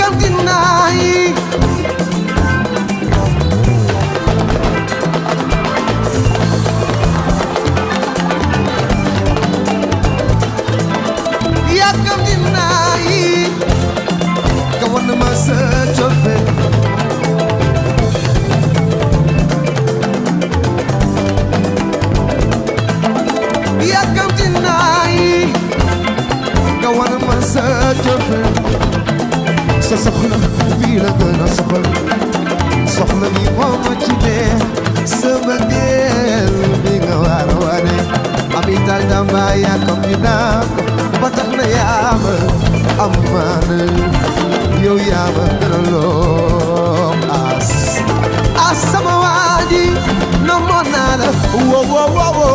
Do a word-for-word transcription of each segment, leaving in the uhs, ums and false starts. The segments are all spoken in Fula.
yàkkamti naa yi yàkkamti naa yi ka wan ma sa cofeel yàkkamti naa yi ka wan ma sa cofeel sa soxla bii la gën a soxal soxla bi moo ma ci dee sama geel bi nga war a wane amital dama yàkkamti naa ko ba tax na yaa ma am maana yow yaa ma gën a loo as as sama waa ji na moo naa la wo wo wo wo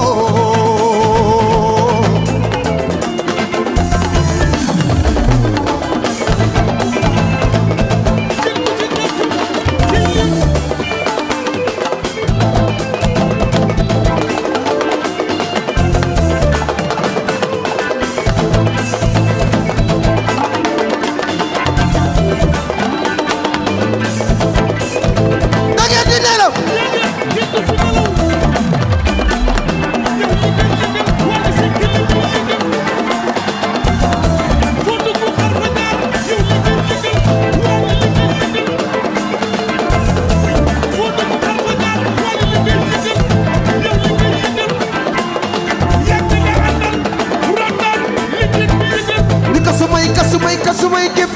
kasumay kasumay képp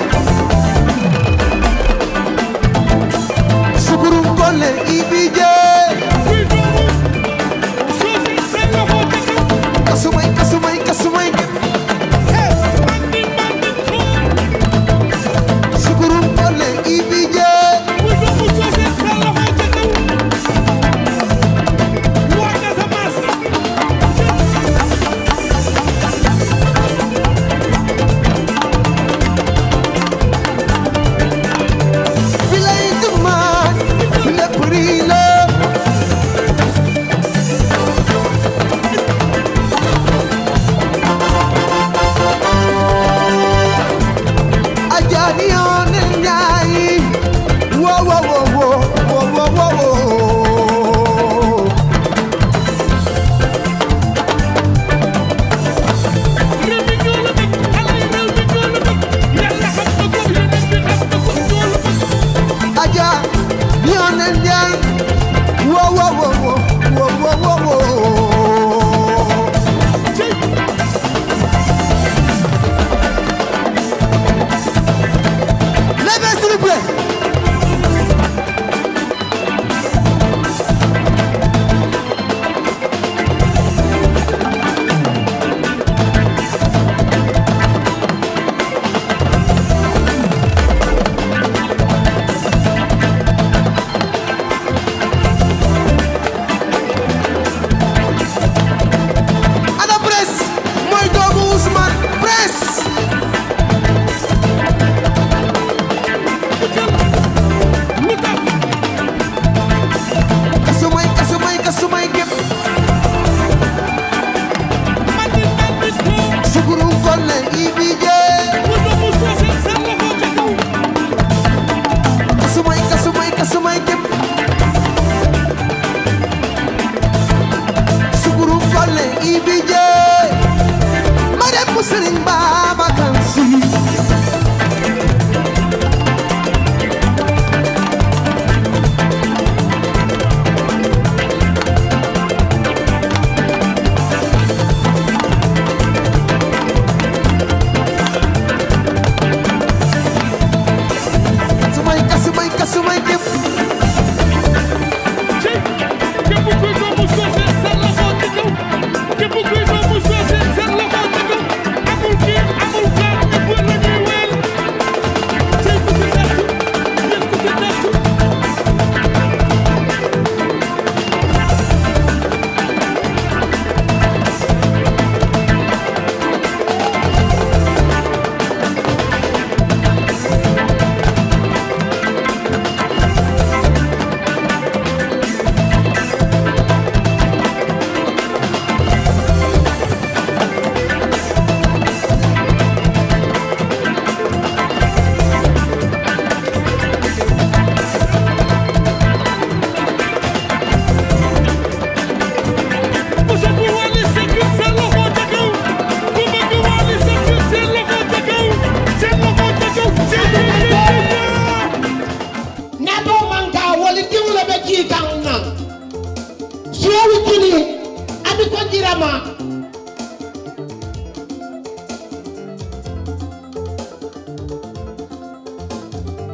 sukurum kolle ibi jee kasumay kasumay kasumay képp sukurum kolle ibi jee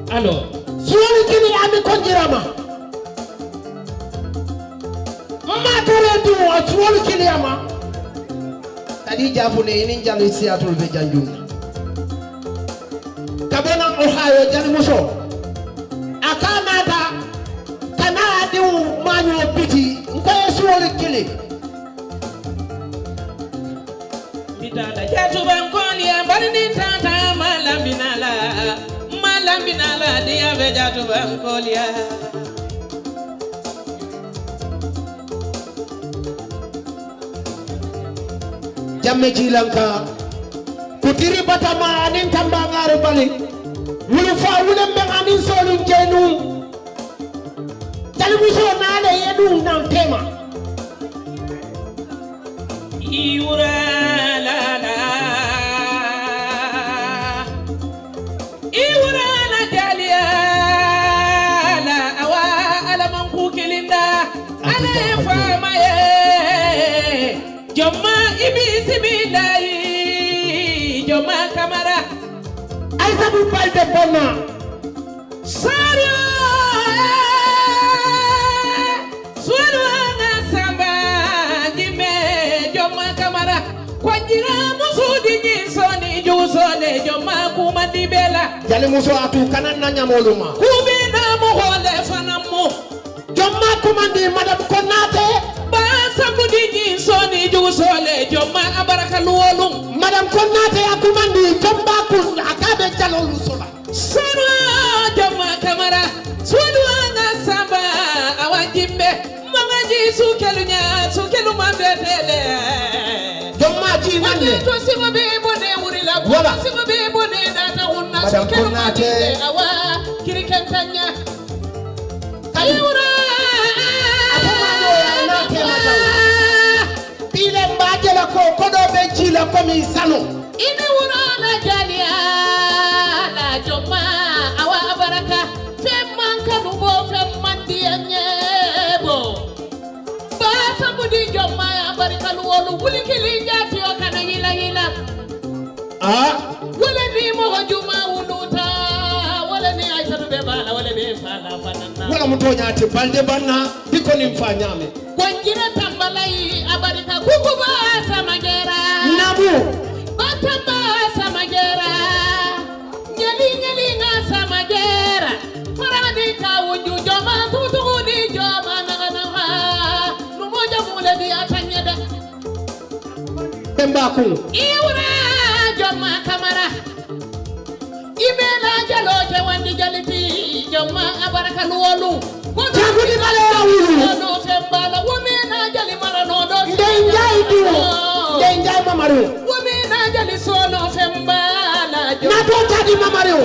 alors suwolu kili ami konjirama ma tore du suwolu kili ama kadi jafune ini jali siatul be janjun kabona ohio jali muso akanata kana diu manyo biti ko suwolu kili bitala jatu ban koliya barni tata malambinala malambinala dia be jatu ban koliya jamme jilanka kutiri batama anin tambangare bali wulu fa wulem be anin solun jenu talmuso nale yedu nan tema iura la la iura la jalia la awa ala manku kilinda ala fama ye jomma ibisi billahi jomma kamara aisa bu palde bonna saro suero na samba jime jomma kamara kwajira musudi nyisoni jusole jomma kumandi bela jali muso atu kanan na nyamoluma kubina mo hole fanamu jomma kumandi madam konate Samudi soni jusole jomma abaraka luwolum madam konate akumandi jomba kun akabe jalolu sola sarwa jomma kamara swadwana samba awajimbe mangaji sukelunya sukelu mambetele jomma ji nanne to simo be bone wurila ko simo be bone data hunna sukelu mambetele awa kirikentanya kayura ko kodo be jila komi sano ina wura na jalia la joma awa baraka femman kanu bo femman dianyebo ba samudi joma baraka luwolu wulikili jati o kana yila yila ah wala ni mo juma wuluta wala ni aisha be bala wala be fala fanana wala mutonya ati balde banna diko ni mfanyame kwanjira tambalai abarika kukuba samagera nabu batamba samagera nyali nyali na samagera marani ka wunju joma tutuguni joma nagana numoja mule di atanyada pembaku iura joma kamara imela jaloje wandi jaliti joma abaraka luwolu jagudi bale awulu no fembala womena jali marano do denjai du denjai mamaru womena jali sono fembala na to tadi mamaru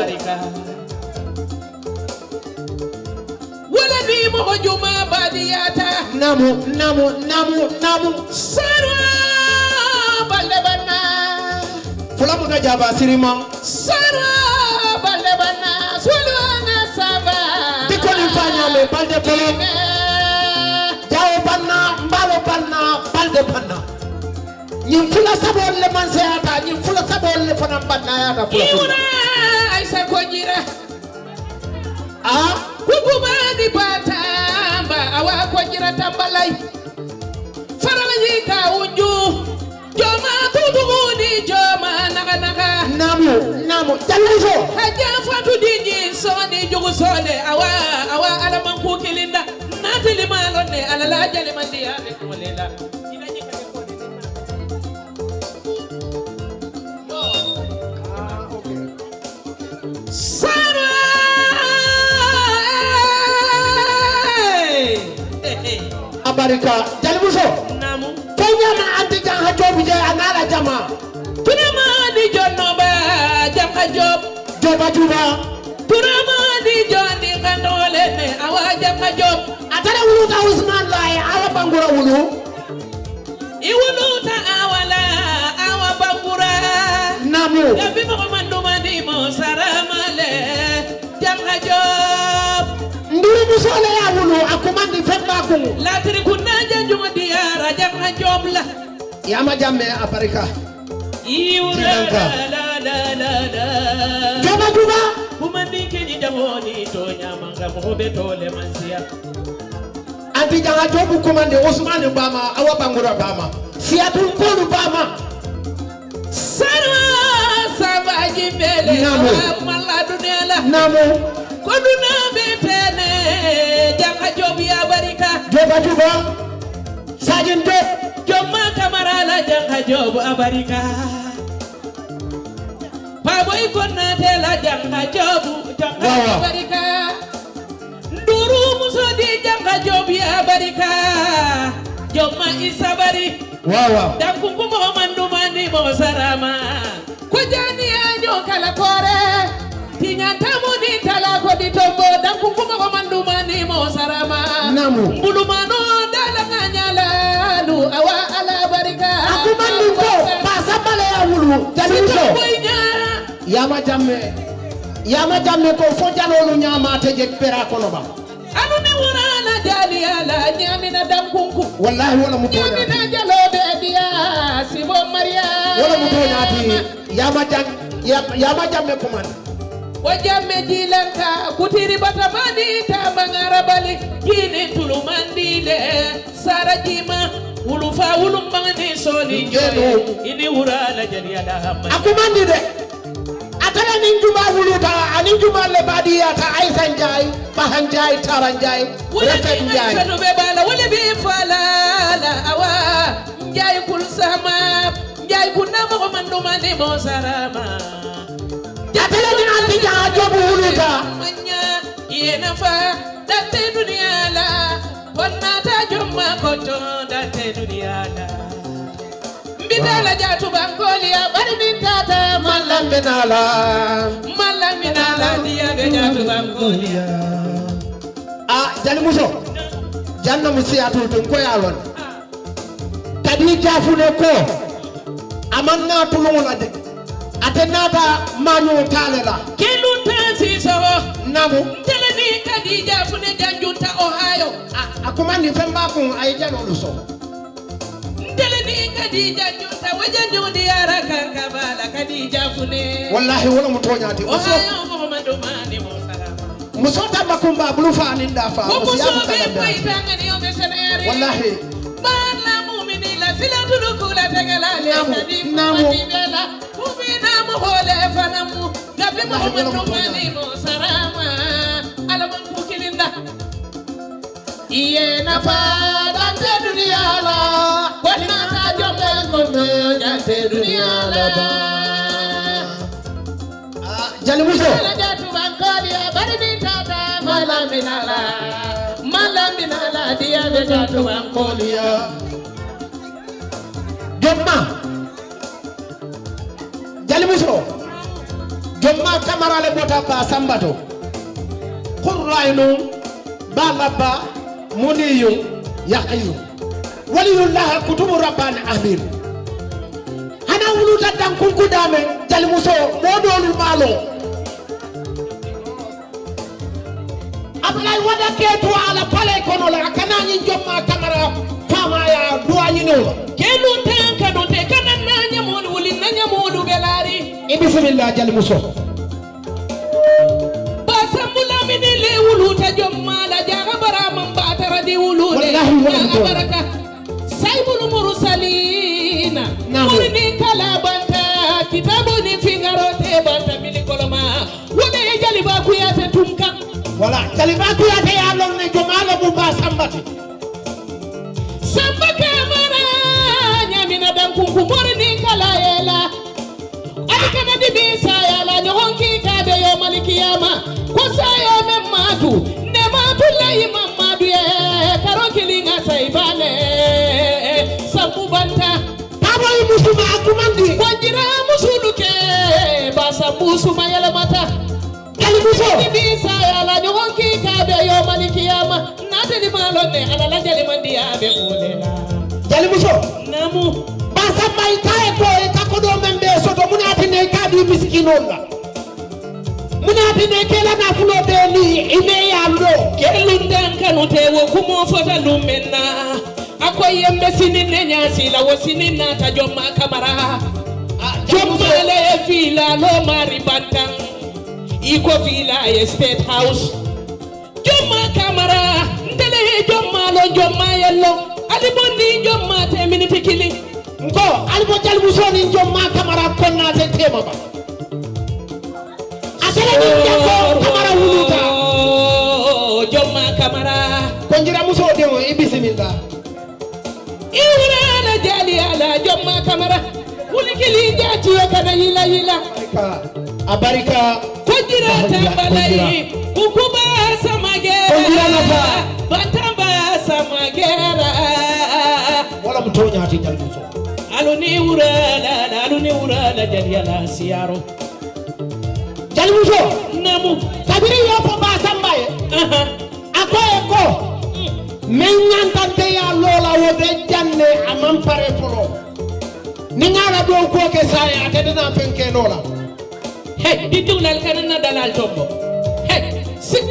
wala ni mo juma badiyata namu namu namu namu sarwa balle banna fulamu da jaba sirima sarwa balle banna sulwa na saba diko ni fanyame balde polo jawo banna mbalo banna balde banna nyim fula sabol le man seata nyim fula sabol le fana banna ya da fula iura aisa kojira ah kukuma di batamba awa kojira tambalai farala yika unju joma tutuguni joma naga naga namu namu jaluso haja fatu diji soni jugu sole awa awa ala manku kilinda natili malone ala la jali mandi ave kulela ina nyika ko de ah okay sara abarika jaluso namu kenya ma anti jan hajobi je anala jama turama di jonno ba jam hajob joba juba turama di jondi kandole ne awa jam hajob atara wulu ta usman lai ala bangura wulu iwulu ta awala awa bangura namu yabi mo manduma di mo saramale jam hajob nduru musole ya wulu akumandi femba ko latri kunna janjuma diara jam hajob la yama jamme abarika iwura la la la la joba juba kumandi kenyi jam woni to nyamanga mo be to le mansia anti janga jobu commande Ousmane Bama awa bangura Bama fiatul kolu Bama sara sabaji bele malla dunela namo ko duna betene janga jobi abarika joba juba sajin do jomma kamara la janga jobu abarika baboy konna tela janga jobu janga abarika nduru musodi janga jobi abarika jomma isabari wawa danku kumo mandu mandi mo sarama ko jani anyo kala kore tinyanta mudi tala ko di tombo danku kumo mandu mandi mo sarama namu bulumano dala nganyala lu awa ala barika akumandu ko pasabale ya wulu jaliso yama jamme yama jamme ko fo jalolu nyama teje pera kono ba anu ne wona la jali ala nyamina dankunku wallahi wala mutona nyamina jalobe dia sibo maria wala mutona ati yama jam yama jamme ko man wajamme jilanka kutiri batamani tabangara bali kini tulumandile sarajima ulufa ulumani soli jodo ini urala jali ala hamma akumandi de atala ninjuma wuluta aninjuma le badia ta Aisha Njai Bahan Njai Tara Njai Refet Njai wala be bala wala be fala la awa Njai kul sama Njai kunama ko manduma ni mo sarama atala ni anti ja jobu wuluta manya yena fa date dunia la wonata jomma ko to date dunia la bidala jatu bankoli ya bari min tata malam benala malam minala dia be jatu bankoli ah jali muso janna musiatul tun ko yalon kadi jafune ko amanna tulungula de atenata manyu talela kelu tansi so namu teleni kadi jafune janjunta ohio ah akumani femba kun ay janolu so teleni kadi janjunta wajanjo di araka kabala kadi jafune wallahi wala mutonyati muso ohio mo mandumani mo salama muso tabakumba bulufa ninda fa muso be paitanga ni omeseneri wallahi bala mu'mini la silatul kula tagala le kadi namu bela mumina mo hole fanamu gabe mo mandumani mo sarama alaman kukilinda iye na fa dante dunia la wana ta jombe kono dante dunia la ba jali muso la jatu bankoli bari ni tata malaminala malaminala dia be jatu bankoli jomma jali muso jomma kamara le bota ba sambato qurrainu balaba muniyu yaqiyu waliyullah kutubu rabbani amin hana wuluta dan kunku dame jali muso modolu malo ablay wada ketu ala pale kono la kana nyi jomma kamara fama ya duwa nyino kelu tanka do te kana nanya mod wuli nanya modu belari e bismillah jali muso basambula minile wuluta jomma la jaga barama batara di wulude wallahi wala baraka saibul mursalina murini kala banta kitabu ni fingaro te banta milikoloma wala e jali ba ku yata tumkan wala jali ba ku yata ya lon ne jomala bu ba sambati samba kamara nyamina dan ku ku murini kala yela ay kana di bisa yala nyohonki kabe yo malikiyama ko sayo mematu ne matu lay mamadu ye karokilinga saibane sambu banta taboy musuma akumandi wajira musuluke basa musuma yala mata jali muso di bisa yala nyohonki kabe yo malikiyama nateli malone ala la jali mandiya be kolela jali muso namu basa mai tay ko e takodo membe soto munati ne kadi miskinolla munati ne kela na fulo be ni ime yamdo kelundan kanu tewo kumo fota lumenna akoye mbesini nenyasi la wasini na tajoma kamara jomma le fila lo mari bantang iko villa e state house jomma camera ndele jomma lo jomma yello ali bonni jomma te minute kili ngo ali bo jal musoni jomma camera konna te tema ba asele ni jako camera wuluta jomma camera ko njira muso de o e bismillah iwra la jali ala jomma camera wuli kili jati yo kana yila yila abarika kujira tambalai kukuba samagera kujira nafa batamba samagera wala mutonya ati jalmuso aluni urala aluni urala jaliala siaro jalmuso namu kabiri yo ko ba sambaye akoy ko men nyantante ya lola wo be janne amam pare polo ni ngara do ko ke saye atedena fenke lola hey di dulal kanana dalal tombo hey sik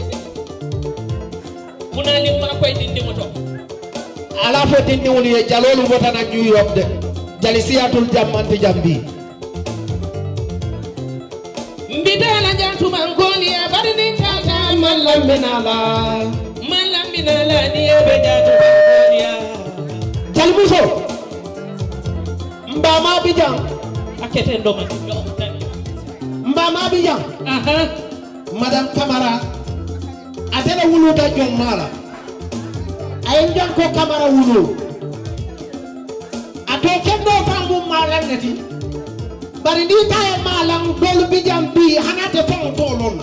munali ma koy dindi moto ala fo dindi woni e jalolu botana New York de jalisiatul jamante jambi mbidala jantuma ngoli ya barni tata mallam minala mallam minala ni be jantuma ngoli ya jalmuso mbama bijan akete ndoma mbama bijan aha madam Camara atena wuluta jom mala ay jon ko Camara wulu ato kendo famu mala ngati bari ni taye malang dolu bijam bi hanate fon tolon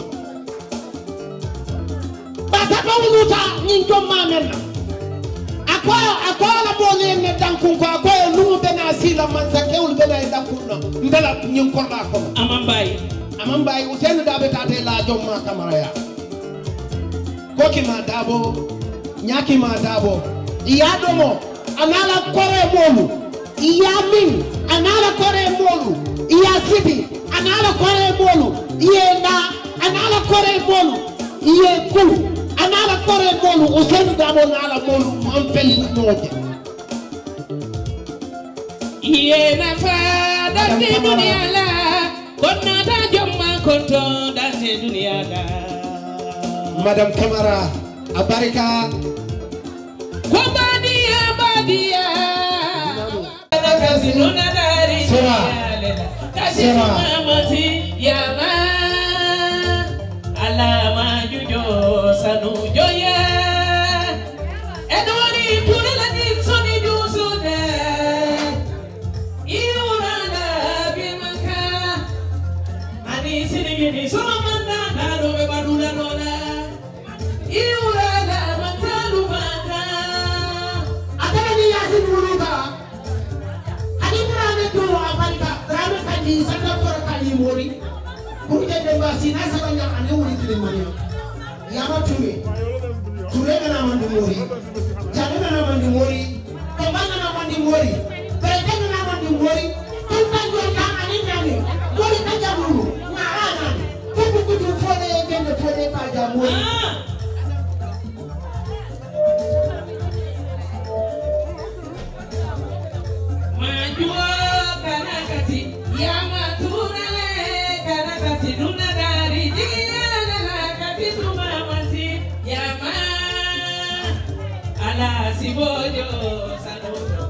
bata ko wuluta ni jom mamel ako ako la bole ne dankun ko ako lu bena sila manza kewul bena dankun na ndala nyin ko la ko amambay amambay usenu dabe tate la jom ma Camara ya koki ma dabo nyaki ma dabo iya domo anala kore molu iya min anala kore molu iya sibi anala kore molu iye na anala kore molu iye ku anala kore molu usenu dabo nala molu mampel noje iye na fa dati dunia la konna da jomma konto dati dunia la madam Camara abarika kwa badia badia kasi nuna dari Sera. kasi Sera. mamati yama alama jujo sanu joya edori purela soni jusune iurana bimaka ani sinigini somanda naro be badula lola iurana matalu maka atana ni yasin wuluta ani brane to abarika brane kadi sanda ko kali mori pour que de basina sabanya ane wuri tire mari yama tume ture na mandi mori jane na mandi mori kambana na mandi mori kete na mandi mori tunta jota ani nani mori ka jamulu na ana kuku kuku fode gende fode ka jamuri Majua kanakati yama tunale kanakati nuna dari jiyala kati tumamasi yama ala sibojo sadojo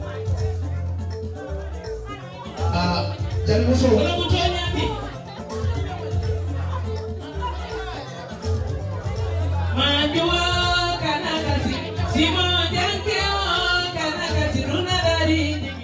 ah jalmuso kalau muconya ti Majua kanakati simoja keo kanakati nuna dari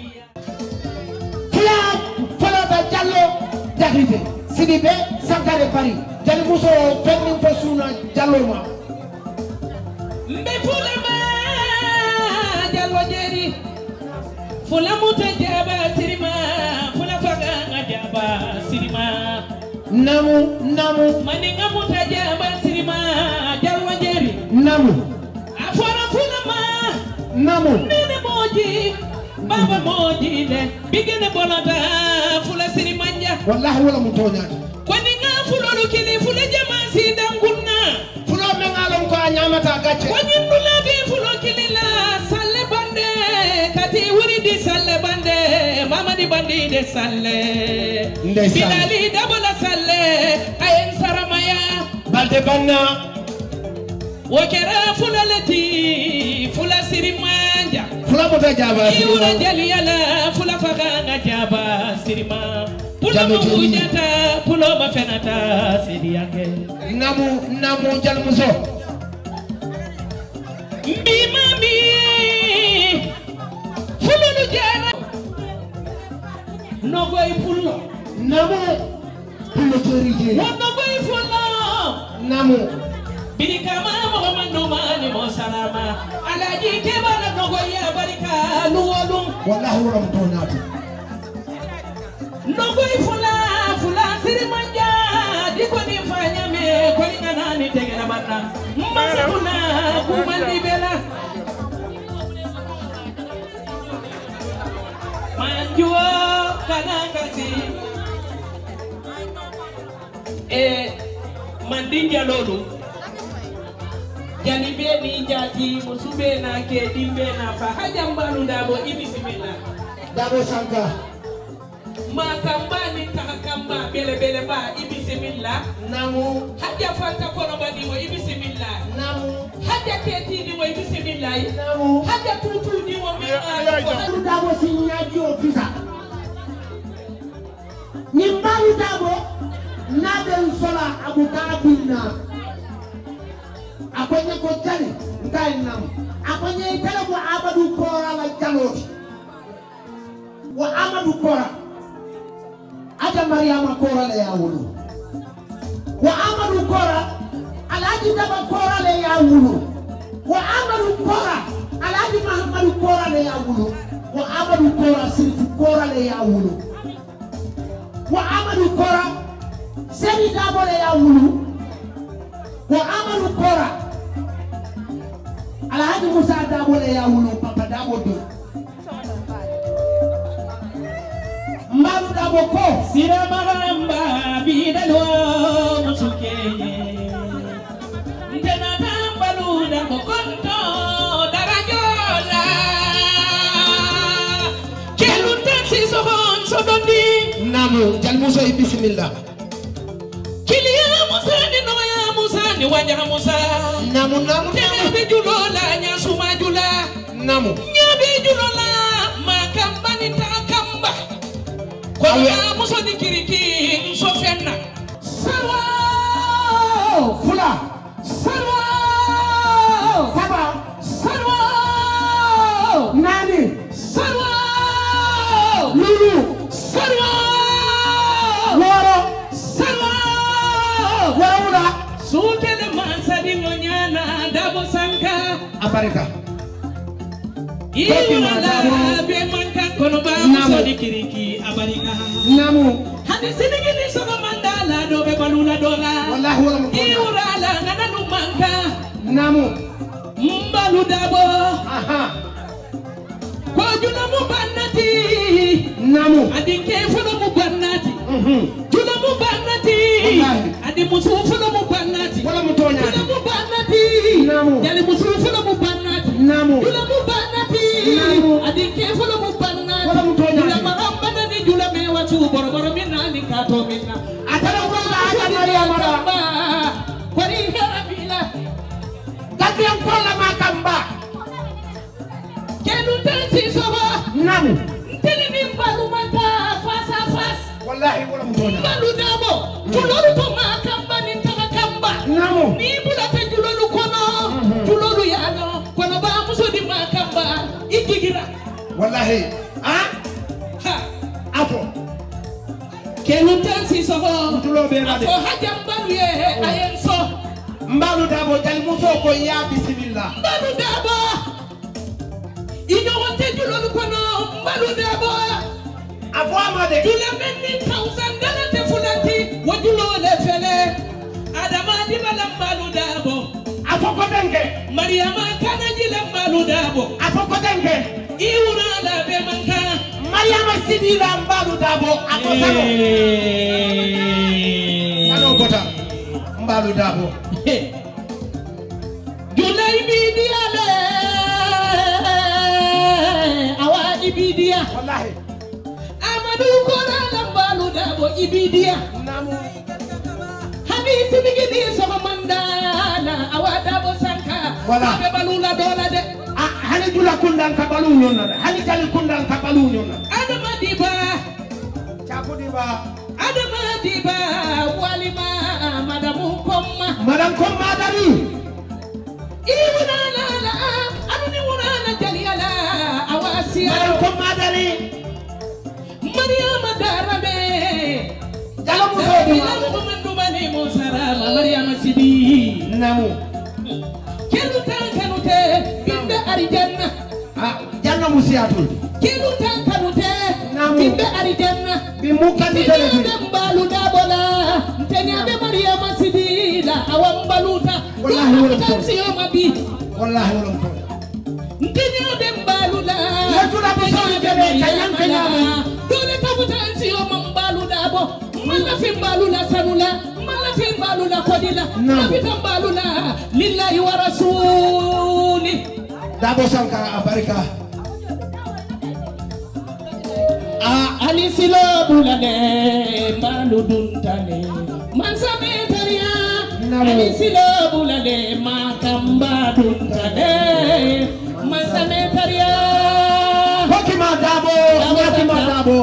Fula fula da jallo jahide sidibe sankare pari jalmuso fenni posuna jallo ma mbe fula ma jallo jeri fula muta jaba sirima fula faga jaba sirima namu namu maninga muta jaba sirima jallo jeri namu afora fula ma namu nene moji baba moji de bigene bolata fula sirimanja wallahi wala mutonya kwani nga fulo lukini fula jama sidangunna fulo mengalon ko nyamata gacce kwani ndula bi fulo kilila salle bande kati wuri di salle bande mama di bandi de salle Ndeysan. bilali dabola salle ayen saramaya banna wakera fula lati fula sirimanja fula mota jaba iura jali ala fula faga jaba sirima pulo mujata pulo mafenata sidiake namu namu jal muso mbi mami fulu lu jara nogoy pulo namu pulo torije nogoy fulo namu Birika mama mano mani mo salama alaji kebala nogo ya barika luwolum wallahi wala mtonati nogo ifula fula sirimanja diko ni fanya me ko ni nani tegena banna mbasuna kumandi bela manjuo kanangasi e mandinja lolu jani be ni jati musube na ke dimbe na fa haja mbalu ndabo ibisimila dabo sanka makamba ni takamba bele bele ba ibisimila namu haja fanta kono badi mo ibisimila namu haja keti ni mo ibisimila namu haja tutu ni mo mi ko dabo sinyaji ofisa ni mbalu dabo na den sola abukabina akonye ko tani ngai nam akonye tele ko abadu kora la jaloti wa amadu kora aja mariama kora le yawulu wa amadu kora alaji daba kora le yawulu wa amadu kora alaji mahamadu kora le yawulu wa amadu kora sirfu kora le yawulu wa amadu kora seni dabo le yawulu wa amadu kora Alhaji Musa Dabo le ya wulu Papa Dabo do Mbalu Dabo ko sira maramba bidalo musukenye ndena tambalu Dabo konto darajola kelu taxi sohon sodondi namu jal muso bismillah kiliya Musa ni noya Musa ni wanya Musa namu namu Nyabe julola nyasuma jula namu Nyabe julola makamba ni takamba Kwa ya muso di kiriki nsofena Sarwa fula Sarwa Saba Sarwa nani Sarwa lulu Sarwa woro Sarwa waula Sukele mansadi ngonyana Dabo sanka apareka Iwala be manka kono ba muso di kiriki abarika namu Hadi sinigi ni soga mandala do be balula dola wallahi wala mtonati Iwala ngana nu manka namu mbalu dabo aha Kwa juna mu banati namu Adi kefulo mu banati mhm Juna mu banati Adi musu fulo mu banati wala mtonati Juna mu banati namu Yali musu fulo mu banati namu Jula mu banati namu Adi kefulo mu banati wala mtonati Jula maramba ni jula me watu boro boro mina ni kato mina atara ko ba ada mariama da Kwari hera bila gadiam ko la makamba Kenu tensi soba namu Ntini ni mbalu mata fasa fasa wallahi wala mtonati Mbalu dabo Julolu to makamba ni takakamba namu Ni bula te julolu kono Julolu yano Kono ba muso di makamba Ikigira wallahi ah Ha afo Kenu tensi soba tulo be rade Afo haja mbalu ye ayenso mbalu dabo jal muso ko ya bismillah Mbalu dabo Inyo wate julolu kono Mbalu dabo afo amade Jule meni thousand dala te fulati Wajulo le fele Adama di bala mbalu dabo afo ko denke Mariama kana jila mbalu dabo afo ko denke Iwura la be manka mariama sidila mbalu dabo afo sano sano bota mbalu dabo Jula ibidia le Awa ibidia wallahi Amadu kora la mbalu dabo ibidia namu Habisi nigidi sama manda Voilà. Abe balula dola de. Ah, hali jula kundan ka balu nyonna. Hali jali kundan ka balu nyonna. Adama diba. Chaku diba. Adama diba. Walima madamu komma. Madam komma dari. Iwana la la. Anu ni wana jali ala. Awasi. Madam komma dari. Mariama Darabe. Jalo muso diwa. Mani Musarama Mariama Sidi. Namu. Kelu tankanute binde arijanna. Ah, janna musiatul. Kelu tankanute Namu. binde arijanna. Bimukani tele. Mbalu dabola. Ntenya be Mariama Sidi la awambaluta. Wallahi wala ko. Tansiyo mabi. Wallahi wala ko. Ntenya be mbalu la. Yatula musoli tele kanyan kanyan. Dole tabutansiyo mambalu dabo. Mala fi mbalu la sanula. Mala balu la kodila nabita balu la lillahi wa rasuli Dabo sanka abarika ah ali silo bulane balu duntane mansa metaria ali silo bulane makamba duntane mansa metaria Hokima dabo Hokima dabo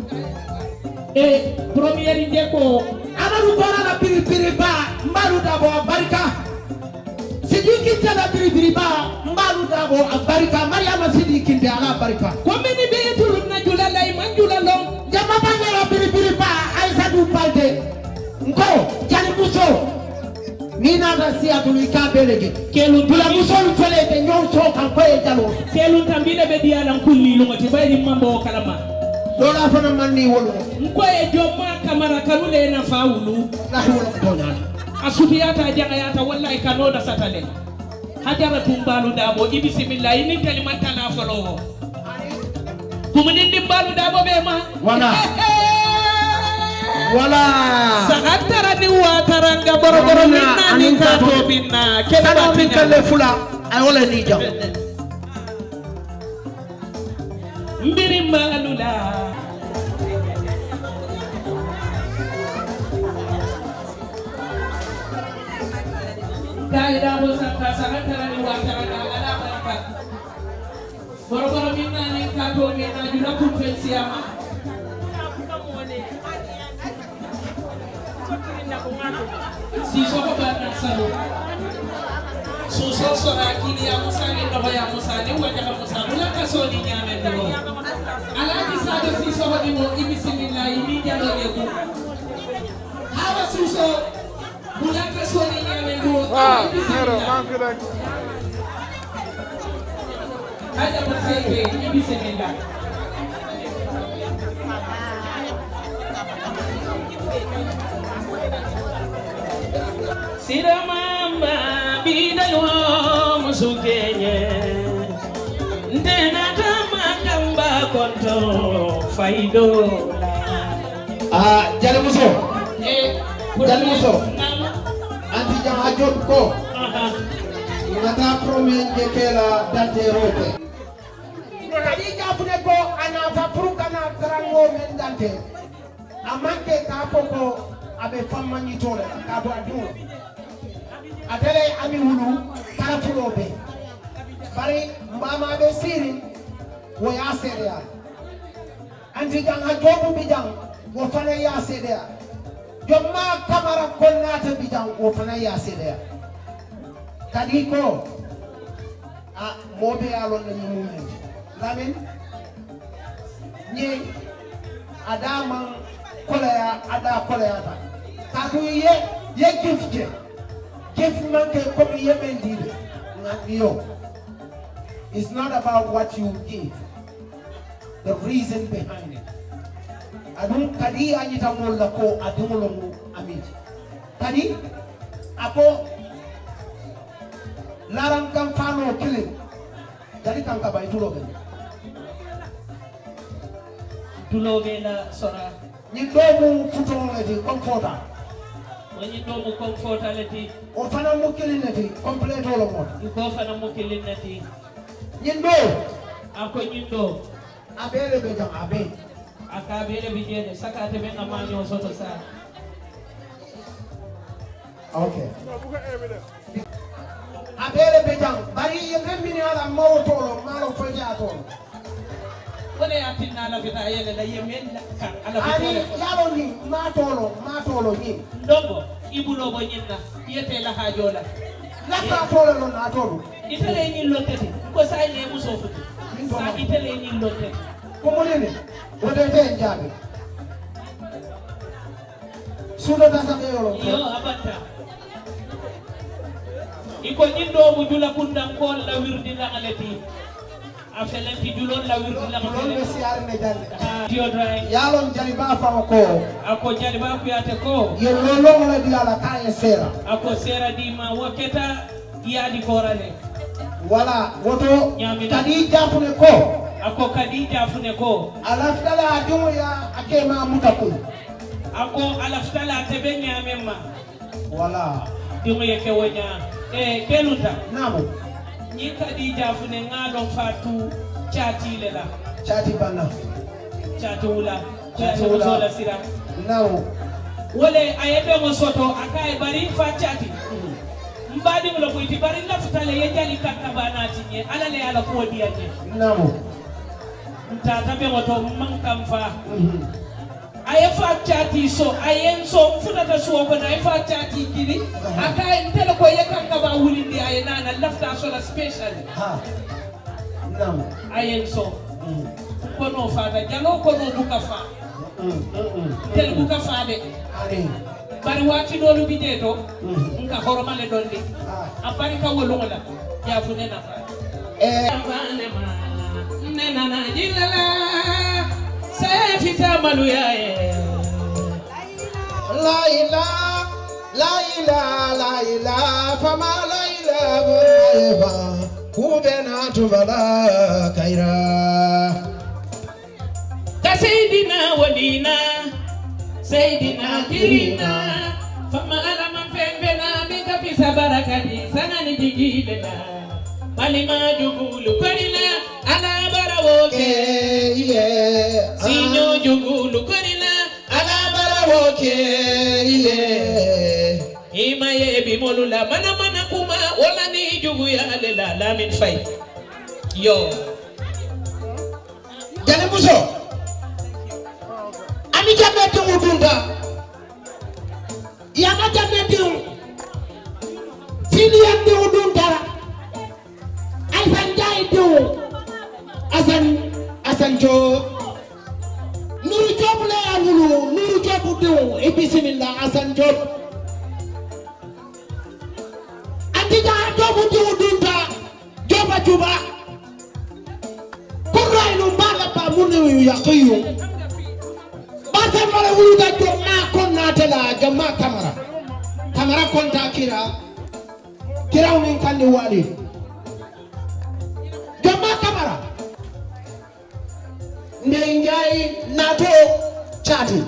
eh première ndeko Anaru bora na biri biri ba mbalu dabo abarika Sidiki tala biri biri ba mbalu dabo abarika Mariama Sidiki ndi ala abarika Komini be turun na jula lay man jula long Jama banyala biri biri ba Aisha du balde Nko jani muso Nina da siya tulika belege kelu Tula muso lufele de nyon so kankoye jalo kelu tambile be dia lan kulli lungo ti bayri mambo kalama Lola fana manni wolu Mkoye jomma kamara kanule na faulu Lahi wolu mtonyana Asutiyata jangayata wallahi kanoda satale Hajara tumbalu dabo ibisimillahi ni kalimanta na foloho Kumunindi mbalu dabo bema Wala Wala Sakantara ni wataranga boroboro minna ni kato binna Sana mikale fula Ayole ni jam Mbiri mbalu la Kaida musaka sakantara ni wataranga ala baraka Boroboro minna ni kato minna juna kumpensi ama Si soko bana salo So so so akili ya musani ndoho ya musani Uwajaka musani Ula kasoni nyame ndoho Ala kisado si soko ni mo ibisimillahi Ni jalo yeku Hawa suso Ula kasoni nyame ndoho Ibisimillahi Haja museke ibisimillahi Sira mamba bidalo musukenye Ndena kama kamba konto faido Ah, jale muso Eh, Jale muso Anti jam ajot ko Aha Ngata promenje kela dante rote Kadi jafune ko anata pruka na trango men dante Amanke ka poko abe famma ni tole ka do adun Atele ami wulu kala fulobe Bari mbama be siri wo ya seria Anti janga jobu bijang wo fana ya seria Jomma kamara konnata bijang wo fana ya seria Kadi ko a mobe alon na mumu Lamin Nye Adama kolaya ada kolaya ta Kadu ye ye gifje Gift manke komi ye mendile Yo It's not about what you give The reason behind it Adun kadi anyita mola ko adun longu amiji Kadi Ako Larang kam fano killing Jadi kam ka bay tulo ben Tulo bela sora Ni domu futon leti komfota Wani domu komfota leti O fana mo killing leti completo lo mo Yuko fana mukilin nati Ni do Ako nyindo abele be jam abe Akabele bijede sakate benga manyo soto sa Okay abele bejang bari yembe mini ala mawo tolo malo foja tolo wala yatinna la vita yele la yemen kan ala ani vita yalo ni ma tolo ma tolo ni ndongo ibulo bo nyinna yete la hajola la ka tolo no na tolo itele ni lotete ko sa ni muso futi sa itele ni lotete ko mo ne wote te njabe sudo ta sa yolo yo abata iko nyindo mu jula kundam ko la wirdi la alati afelenti julon la wirdi la lol be siar ne jande diodray yalon jali ba fa ko ako jali ba ku yate ko ye lolo la di ala kaye sera ako sera di ma waketa yadi korale wala woto Nyamina. kadi jafune ko ako kadija fune ko alaftala adumu ya akema mutaku ako alaftala tebe nyamemma wala dimo yeke wonya e keluta namo ni kadija fune ngalo fatu chati lela chati bana chati ula Chati chati ula. ula sira namo wole ayebe mo soto akai bari fa chati mbadi mo ko itibari laftala ye jali kakabana tinye ala le ala ko dianye namo ntata be moto mankam fa mhm aye fa chati so ayen so futata so ko na fa chati kiri aka ntele ko yakanga ba wulindi aye nana lafta so la special ha namo ayen so mhm ko no fa da jalo ko no buka fa mhm mhm tel buka fa de ani bari wati dolu bide to mhm nka horomale dondi ah apari ka wolongola ya fu nena fa eh nena na jilala sai fita malu yae la ilaha la ilaha la ilaha fama la ilaha illa kubena tubala kaira ka sayidina walina sayidina kirina fama alama fembena minka fisa barakati sanani jigilela malima jugulu korina ala barawoke yeah sinyo jugulu korina ala barawoke yeah ima yebi molula mana mana kuma wala ni jugu ya lela la min fay yo jale muso ami jabe to mudunda ya ma jabe to fili ya to mudunda asan jay to asan asan jo nuru job la wulu nuru job do e bismillah asan job antiga job do mudunda joba juba kurai no bala pa munu ya qiyu basa mala wulu da job ma kon na tela jama kamara kamara kon ta kira kira unin kan ni wali jama kamara nengai nato chati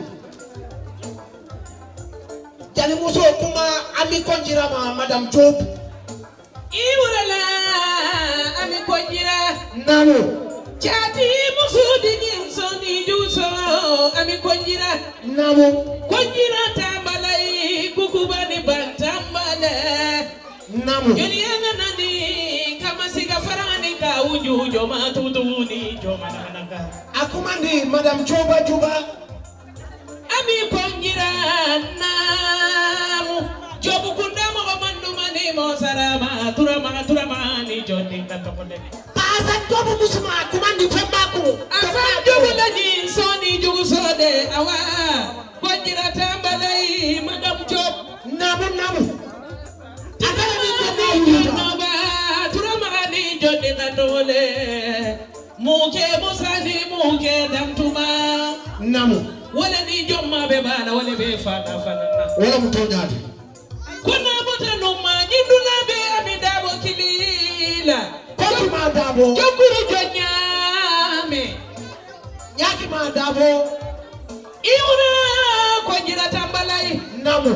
jali muso kuma ami konjira ma madam job iwurala ami kojira nanu chati musudi nyimso ni juso ami kojira namu kojira tambalai kukubani bantambale namu Juliana nani kama siga farani ka uju joma tutuni joma nanaka akumandi madam joba juba ami kongira namu jobu kundama ko mandumani mo sarama turama turama ni joni katokole asa jobu musuma akumandi fembaku asa jobu la ni soni jugu sode awa kongira tambalai madam job namu namu akala ni Naba turama ni joni katole muke musani muke damtuma namu wala ni jomma be bana wala be fana fana wala mutonyati kuna buta numa nyidula be amidabo kilila koki madabo jokuru jonyame yaki madabo iura ko jira tambalai namu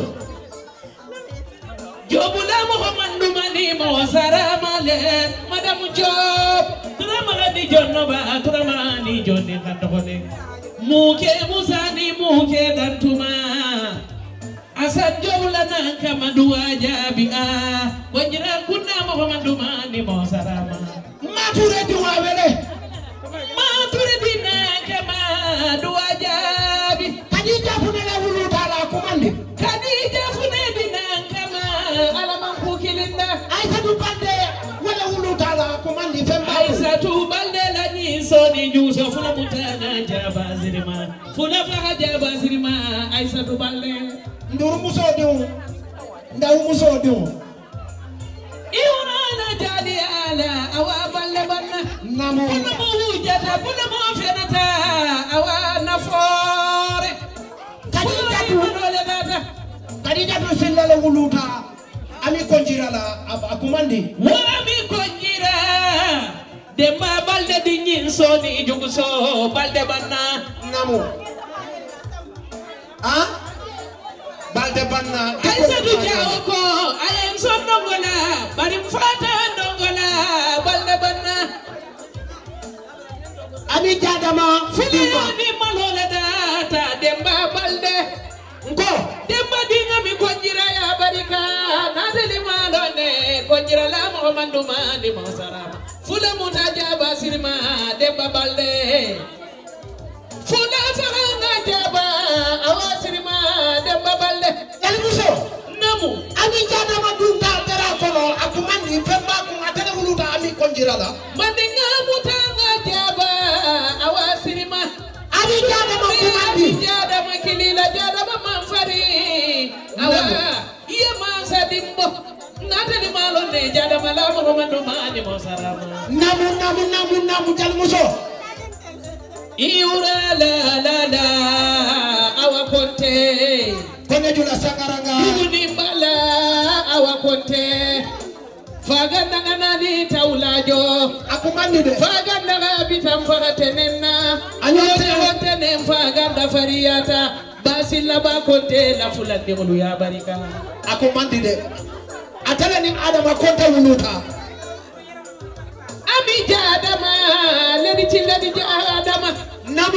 jobula muhammadu mani mo saramale madam job turama ni jonno ba turama ni jonni katole muke musani muke dantuma asan jobla nan kama duwa jabi a wajira kunna mo Muhammadu mani mo sarama mature di wawele mature dina kama duwajabi kadija funela wuluta la kumandi kadija funedina kama alaman kukilinda aisatu balde wala wuluta la kumandi femba aisatu balde la nyiso ni juso fula mutana jaba zirima fula faga jaba zirima aisatu balde nduru muso diu ndaw muso diu iwana jadi ala awa balle banna namu kuna mo wujata kuna mo fenata awa nafore kadija kuna mo dole data kadija to sillala wuluta ami konjira la akumandi wa ami konjira demba balde di nyin so ni jugu so balde banna namu ah balde banna aisa du jawo ko ayen so ndongola bari fata ndongola balde banna ami jadama filiyo ni malole data demba balde ngo demba dinga mi konjira ya barika nadeli malone konjira la Muhammadu mani mo sarama fula mutaja basirma demba balde fula faranga jaba awasirma demba balde yalmuso namu ami jadama dunta tera kono akumandi femba ko atene wuluta ami konjira la mandinga mutanga jaba awasirma ami jadama kumandi jadama kilila jadama manfari awa iya masa dimbo natali malone jadama la Muhammadu mani mo sarama namu namu namu namu jalmuso iura la la la awa konte kone jula sangaranga ibuni bala awa konte faganda ngana taulajo akumandi de faganda bitam faratenena Anyote. anyote wote ne faganda fariyata basilla ba konte la fulande ngulu ya barika akumandi de atele ni adama konta wuluta ami jadama ledi ci ledi jadama namu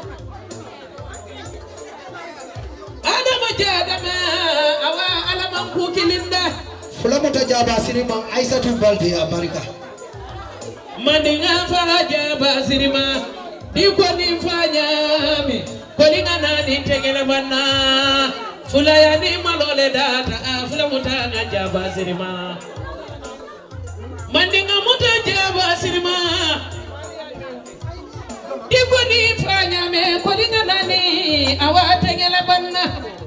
adama jadama awa alaman kukilinda fulamata jaba sinima aisatu balde ya barika mandinga faja basirima diko ni fanyami kolinga nani tegele bana fula ya ni malole data fula mutana jaba basirima mandinga mutaja basirima diko ni fanyami kolinga nani awa tegele bana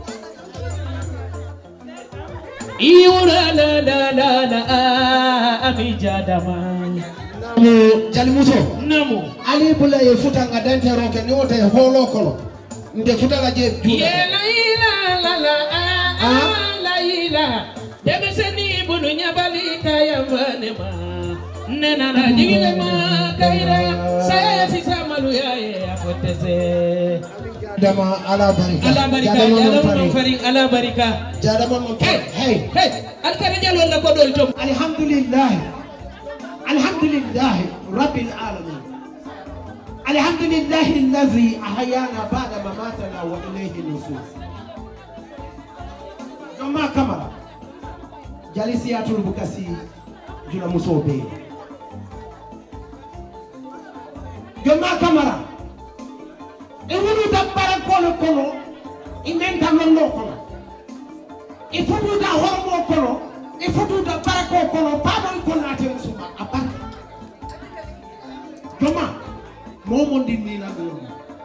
iura la la la la ami jadama namu jalmuso namu ali bula ye futa nga dante roke ni wote holo kolo nde futa la je ye la ila la la ah la ila debe seni bunu nyabali kaya vanema nena na jigile ma kaira saya fisa malu ya ya afoteze dama ala barika ala barika jadama faring ala barika jadama mo hey hey hey alkara jalo la ko dol tom alhamdulillah alhamdulillah rabbil alamin alhamdulillah alladhi ahyana ba'da mamatana wa ilayhi nusur joma kamara jalisi ya turbukasi jula musobe joma kamara e wulu dabbara kono kono imenta nonno kono e fudu da hormo kono e fudu da barako kono pado kono ate musuma abar joma momo ndini la do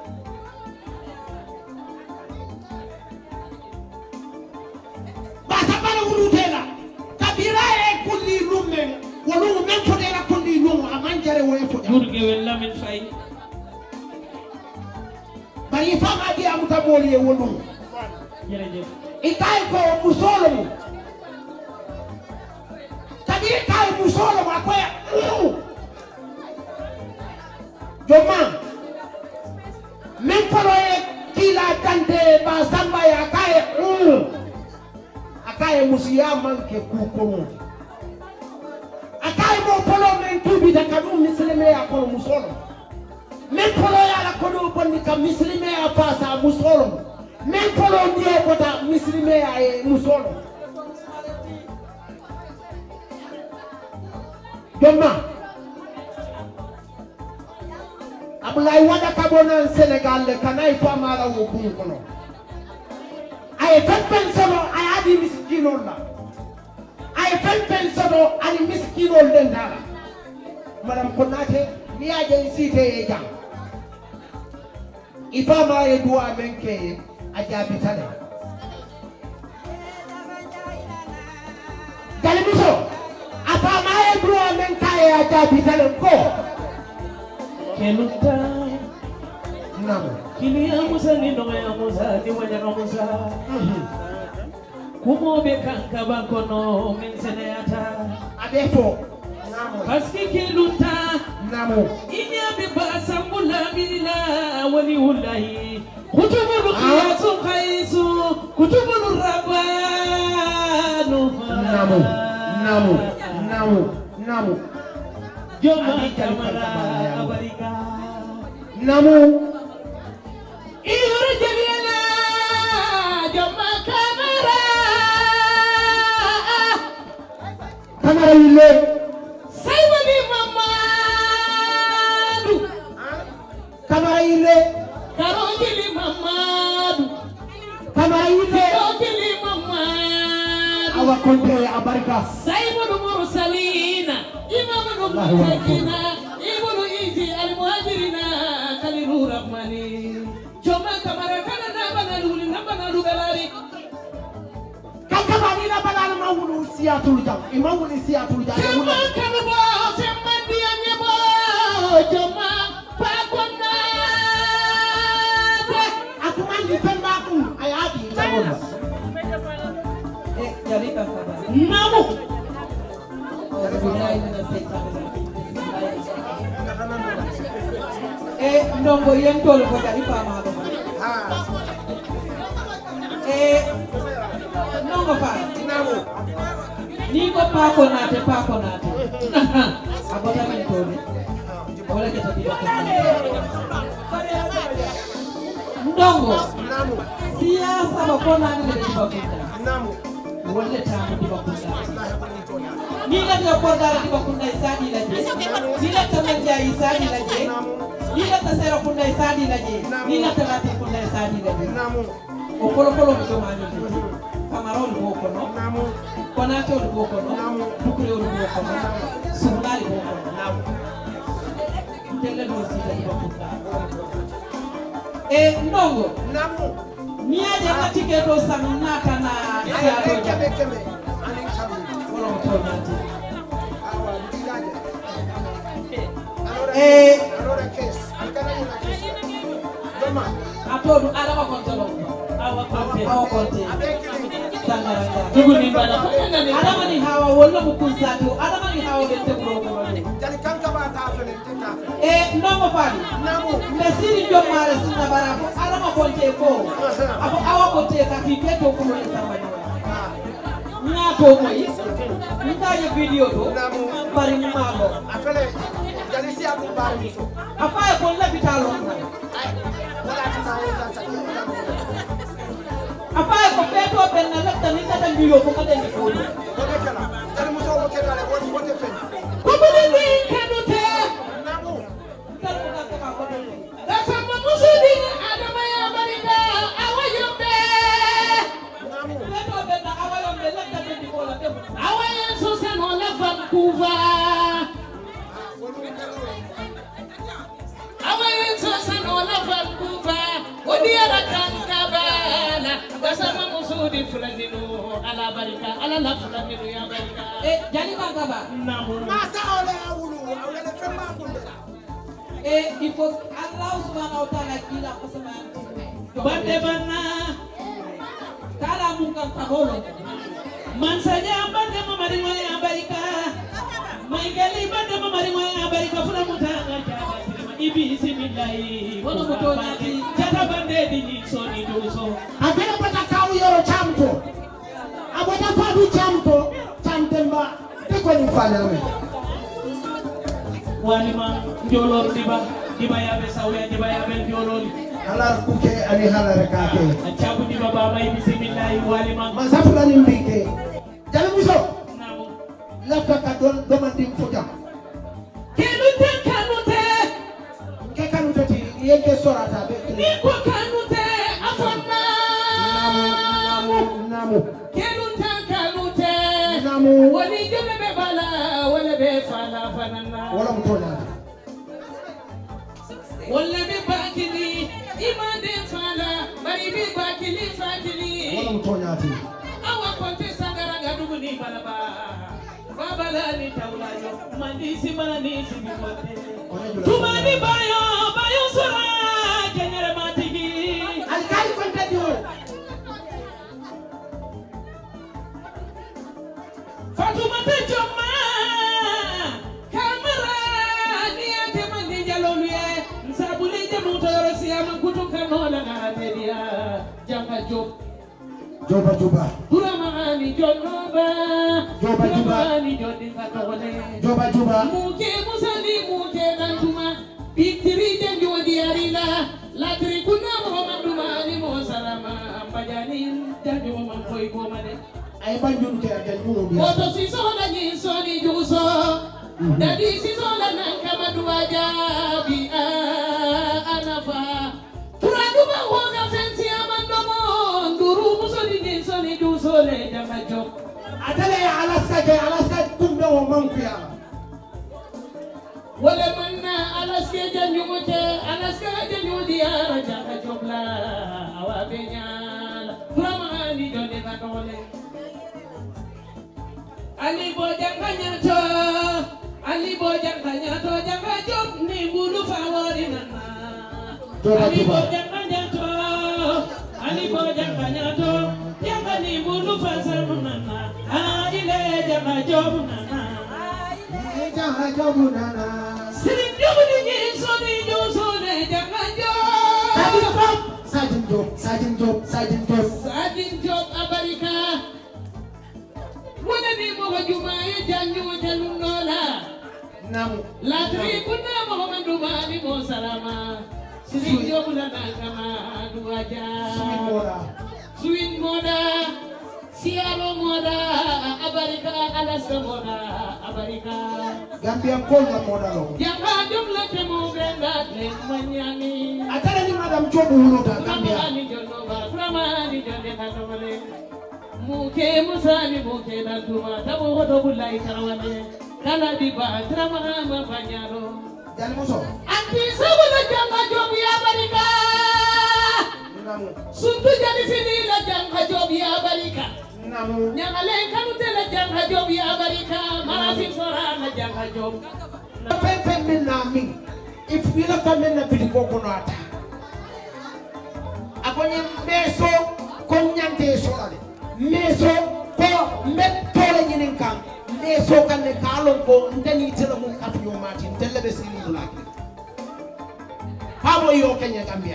basa bala wulu tela kabira e kulli lumme wolu men to dela kulli lumme amanjare wo e to jurge wella min fay bari fama di amuta moli e wolu jerejef ikay ko musolo mo kadi ikay musolo mo akoya joma men polo e kila dante ba samba ya kaye akaye musiya manke kukono akaye mo polo men tubi da kadu muslime ya ko musolo men polo ya la kodo bonni ka muslime ya pasa musolo men polo ndio kota muslime ya e musolo Jomma Abulay wada kabona Sénégal le kanay famala wo bun kono ay fen fen solo ay adi miskino la ay fen fen solo ani miskino den dala madam Konate ni aje site e jam ifama e duwa menke ajabitale Galimuso afama e duwa menka e ajabitale ko Keluta Namo Kini ya Musa ni nonga ya Musa ni wanya ya Musa Kumo bekanka bakono mensene ata Adefo Namo Paski keluta Namo Inya bibasa mula bila wali ulahi Kutubulu kiyasu kaisu Kutubulu rabanu Namo Namo Namo Namo Joma kamara abarika Namo Ihuru jaliana Joma kamara Kamara ile Saibali mamadu Kamara ile Karojili mamadu Kamara ile Karojili mamadu Awa konte abarika Saibulu murusalina Imamu mutakina Ibulu izi almuhajirina Kaliru rahmani Joma kamara kana nabana luli nabana lugalari Kakabani la balala mawulu siyatul jam imawulu siyatul jam Joma kanubo Semma diya nyebo Joma pakona Akumandi pembaku ayadi Namo Eh, jadi kakak. Namu Eh, ndongo yen tol ko dari fama do. Eh, ndongo fa. Namo Ni ko pa ko nate pa ko nate. Abota min tole. Wala ke tabi ko. Ndongo. Namo Siasa ba ko nate de ba ko. Namo Wala ta mo di ba ko. Ni la ta ko dara di ba ko ndai sadi la je. Ni la ta men jayi sadi la je. Ni la ta sero ko ndai sadi la je. Ni la ta lati ko ndai sadi la je. Namo O polo polo ko ma ni. Camarón ko ko no. Namo Konato ko ko no. Bukure ko ko no. Sunali ko ko no. Namo Tele no si da ko ko. Eh ndongo. Namo Ni aje na tiketo sanata na ya Keme to. keme keme Ani kabu Wala ko nyati. Awa ndigaje Eh Anora case Alkana una case Doma atodu adama kontolo. Awa konte Awa konte. Sangara. Dugu ni bana Fanya ni Adama ni hawa wala mukunzati. Adama ni hawa bete ko ko. Jali kanka ba ta fele ta Eh ndongo fani. Namo Mesiri jomare sina barako. Adama konte ko. Apo awa konte ka kiketo ko ni samani. Nya to moy. Nda ye video to. Namo Bari mago. afele jali si abu bari muso Afaye ko labitalo. wala ti ma wala sa Afaye ko peto ben na labta ni tata mbiyo ko kade ni ko. Wote kala jali muso wote kala wote wote fe Ko bani ni kanute Namo Tan ko ka ka ko. Kasama musudi Adama ya barika Awa yombe Namo Peto ben na awayo be labta ben ko la def. Awa yenso sano la Vancouver Awa yenso sano la Vancouver Odiara kankabana Kasama musudi fulaninu Ala barika Ala la fulaninu ya barika Eh jani ka ka ba. Namu masa ole awulu awele fe ma kunde Eh il faut Allah subhanahu wa ta'ala kila qasama. Bande bana Kala mun kan ka holo. Mansanya bande mamari ya barika Maigali bande mamari ya barika Fula mutanga jaba Ibi similahi Wono muto nyati. Jata bande dini soni doso Abena bata kawu yoro champo Abona padu champo Chantemba Teko ni falame Walima njolor diba Diba yabe sawya diba yabe njolori Halar kuke ani halar kake Achabu diba baba ibi similahi walima Masafula ni mbike Jali muso Namu Lafta ka don domandi fuja fala wala be fala fanana wala mutona wala be bakili imade fala bari be bakili fakili wala mutona ati awa konte sangara gadugu ni balaba babala ni tawlayo mandisi manisi bimote tumani bayo bayo sura kenere matigi alkali konta dio Fatumata Joma kamera ni ate mandi jaloluye nsabuli jamu toro siama kutuka nola ngatedia janga job Joba Juba Durama ni jonoba Joba Juba ni jodi katole Joba Juba muke musani muke nantuma bitiri janjo diarila latri kuna Muhammadu mani mo salama ambajani janjo mamfoi bomade ay banjun ke ak ñu bi Oto si sola ni soni juso Dadi si sola nan kama duwaja bi anafa Turadu ba hoga fensi amandomo Nduru musoni ni soni juso le jama jok atale alaska ke alaska kumbe wo manku ya Wale manna alaske janyu mote alaska janyu diara jama jok la awa benyala Turama ni jode katole Ali bojang kanyato, Ali bojang kanyato, jangka job ni bulu favori nana. Ali bojang kanyato, Ali bojang kanyato, jangka ni bulu favori nana. Ah ile jangka job nana. jangka job nana Sering job ni soni jo sone jangka job. Sajin job, sajin job, sajin job, sajin job abarika. Wala ni mo wajumaye janju jalunola namu latri kuna Muhammadu mani mo salama siri jobula nakama duaja suwin moda suwin moda siaro moda abarika alaska moda abarika Gambia kol la moda lo janga jomla temo benda le manyani atale ni madam job wulo ta Gambia mani jonoba pramani jonde natomale muke musani muke nantuma tabo hodo bulai tarawale kala diba trama ma banyaro jali muso anti sabula janga job ya barika namu suntu jadi sini la janga job ya barika namu nyangale kanu te la janga job ya barika marafi sora la janga job pen pen min na min if we la kamen na bidi ko kono ata akonye meso konyante solale meso ko mbet tole nyinin kam meso kan ne kalon ko ndani tela mun kafiyo mati ndelle be sini mulaki hawo yo kenya Gambia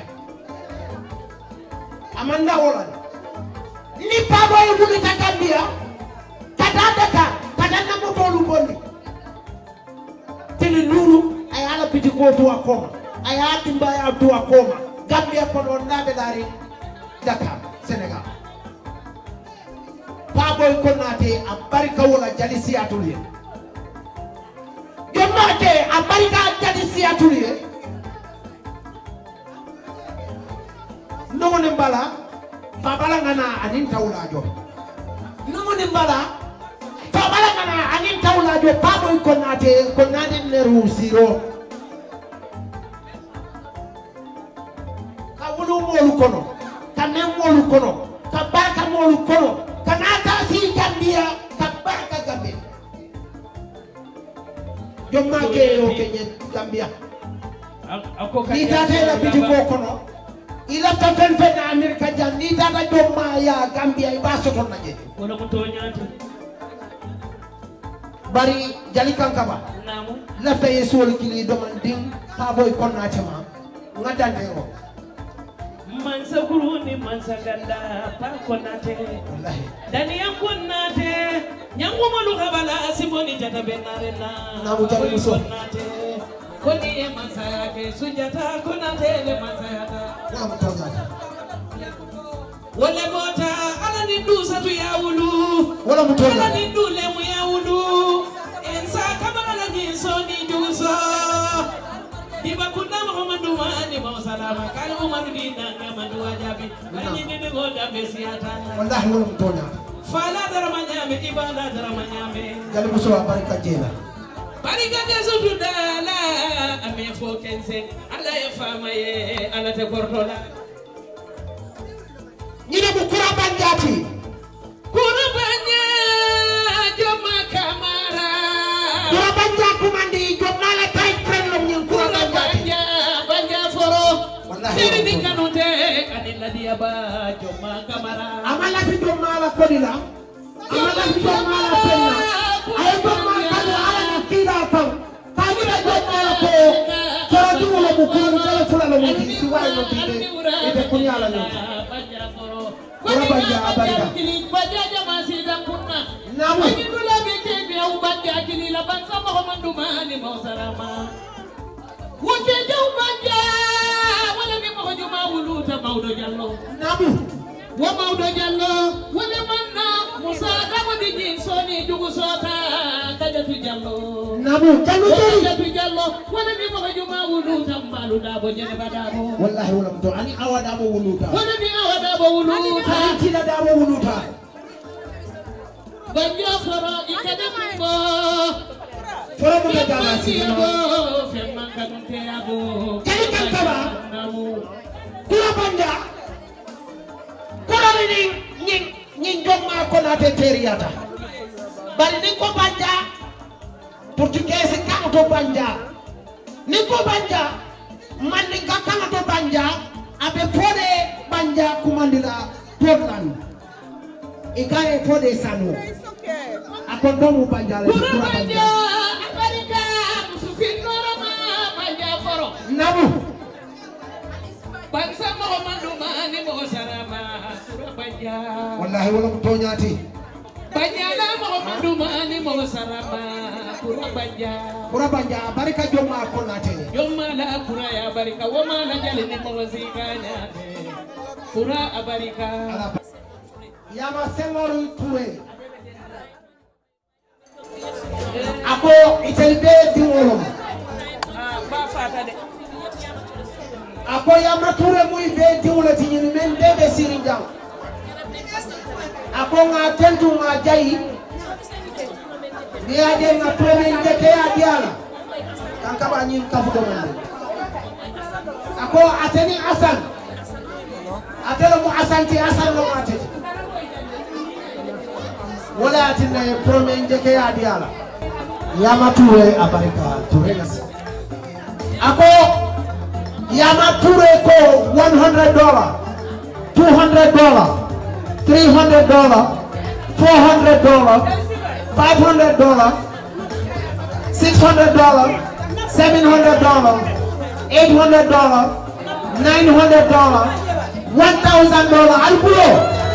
amanda wala ni pabo yo mun ta Gambia kata daka kata na mo tolu bonni tele lulu ay ala piti ko to akoma ay atimba ya to akoma Gambia ko non nabe dari Dakar Senegal Paboy Konate abarika wala jalisi atulie Gemake abarika jalisi atulie Nongone mbala babala ngana anin tawlajo Nongone mbala babala ngana anin tawlajo Paboy Konate Konate neru zero Ka wulu molu kono ka nem molu kono ka barka molu kono kanata si Gambia kabaka Gambia jomma ke o kenye Gambia ako ni tata la biti ko kono ila ta fen fen America jan ni tata jomma ya Gambia iba soto naje wala ko tonyati bari jali kankaba namu lafta yesu wol kili do man ding pa boy konnate ma ngadande o mansa kuruni mansa ganda pa konate wallahi dani yakonate nyangu malu kabala asiboni jata benarena namu jali muso konate koni e mansa yake sunjata konate le mansa yata wala mtoza wala bota ala ni dusa tu yawulu wala mtoza ala ni dule mu yawulu ensa kama ala ni soni dusa Diba kuna Muhammadu mani ba salama kali Muhammadu dina kama duwa jabi ani ni ni goda besiata wallahi wala mtoza fala dara manyame ibala dara manyame gali muso barika jela barika jesu dudala ame fo kense ala ya fama ye ala te kortola ñine bu kura banjati kura banya joma kamara kura banja kumandi joma la tay friend lom ñin kura banjati banya banya foro wallahi siri di kanute kanilla dia ba joma kamara amala fi joma la kodila amala fi joma la penna ay joma kadu ala kida taw tawira joma la ko kora du la bu kura kala fula la muti si way no tide ede kunyala no kura banja abarika banja jama sidan kunna namu dula be ke be u banja kini la ban sama ko mandumani mo salama wote jaw banja wala mi mo juma wuluta mawdo jallo namu wa mawdo jallo wala manna musa dama di jin soni dugu sota kajatu jallo namu jalu jeri kajatu jallo wala mi mo juma wuluta malu dabo jene badabo wallahi wala to ani awada mo wuluta wala mi awada bo wuluta ani tila dabo wuluta banja foro ikade mbo foro mo dama sino femman kadunte abo jeli kankaba kura banja kura ni ni ni jomma ko na te teriyata bari ni ko banja portugais kam to banja ni ko banja man ni ka kam to banja abe pode banja kumandira Portland ikaye pode sanu akon do mu banja le kura kura banja banja abarika musufin norama banja foro namu bangsa mo mandumani mo sarama kura banja wallahi wala ko tonyati banja la mo mandumani mo sarama kura banja kura banja barika jomma ko na te yomma la kura ya barika wama la jalini mo waziganya kura abarika yama sengoru tuwe ako itelbe diwolom ah ba fata de ako yama ture muy be diwolati nyini men bebe sirinjam ako nga tentu nga jayi ni ade nga tome ndeke ya diala kanka ba nyin kafu do man ako ateni asan atelo mu asanti asan lo ateti wala atina tome ndeke ya diala yama ture abarika ture nasi ako yama ture ko one hundred dollars two hundred dollars three hundred dollars four hundred dollars five hundred dollars six hundred dollars seven hundred dollars eight hundred dollars nine hundred dollars one thousand dollars albulo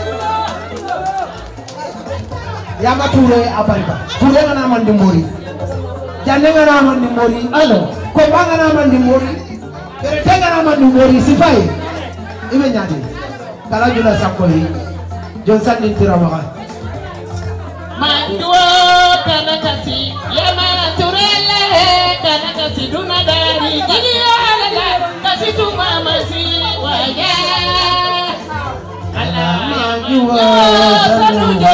yama ture abarika ture ngana mandi mori jande ngana mandi mori alo ko bangana mandi mori bere tegana mandi mori sifai ibe nyadi kala jula sakoli Johnson ni tirawaka manduo kana kasi yama turele kana kasi duna dari gili ala kasi tu mama si waya ala manduo sanujo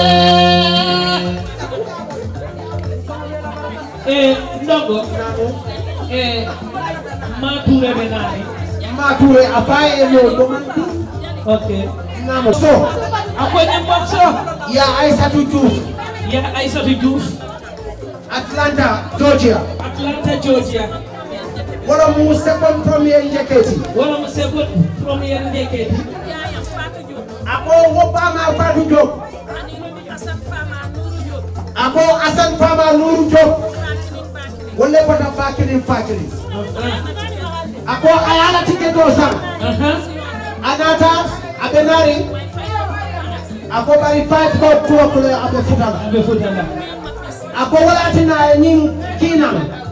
eh ndongo eh mature benani mature apaye lo domanti okay namo so akwenye mbokso ya Aissatou Diouf ya Aissatou Diouf Atlanta Georgia Atlanta Georgia wala mu second premier njeketi wala mu second premier njeketi ako Obama Fatou Diop ako Assane Fama Nourou Diop wala pata fakiri fakiri ako ayala tiketo sam anata abenari ako bari five court two kule abe futala abe futala ako wala tina nyim kina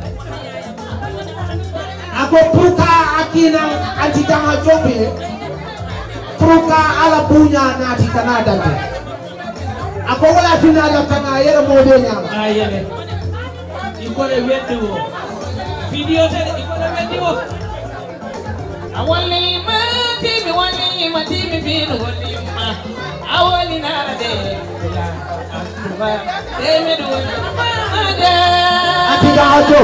ako pruka akina anti kama jobe pruka ala bunya nati kanada te ako wala tina la kana yere mode nyama ayele iko le weddi wo video te iko le weddi wo awali ma timi wali ma timi fino wali ma awalina de Anti Jahajo.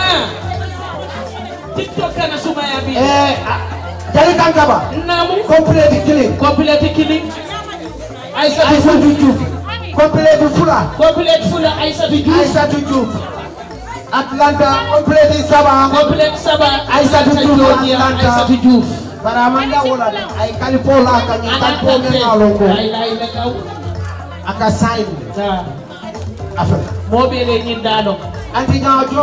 TikTok kana sumaya bi. Eh, jali kankaba. Namu Complete killing. complete killing. Aisha Aisha Diouf. Complete fula. complete fula Aisha Diouf. Aisha Diouf. Atlanta complete Saba. complete Saba Aisha Diouf Atlanta. Aisha Diouf. Baramanda wala ay California kanya tanpo ngalongo. Lai lai le kau. Aka sign. Sa Africa. mobile nyindano. Anti Jahajo.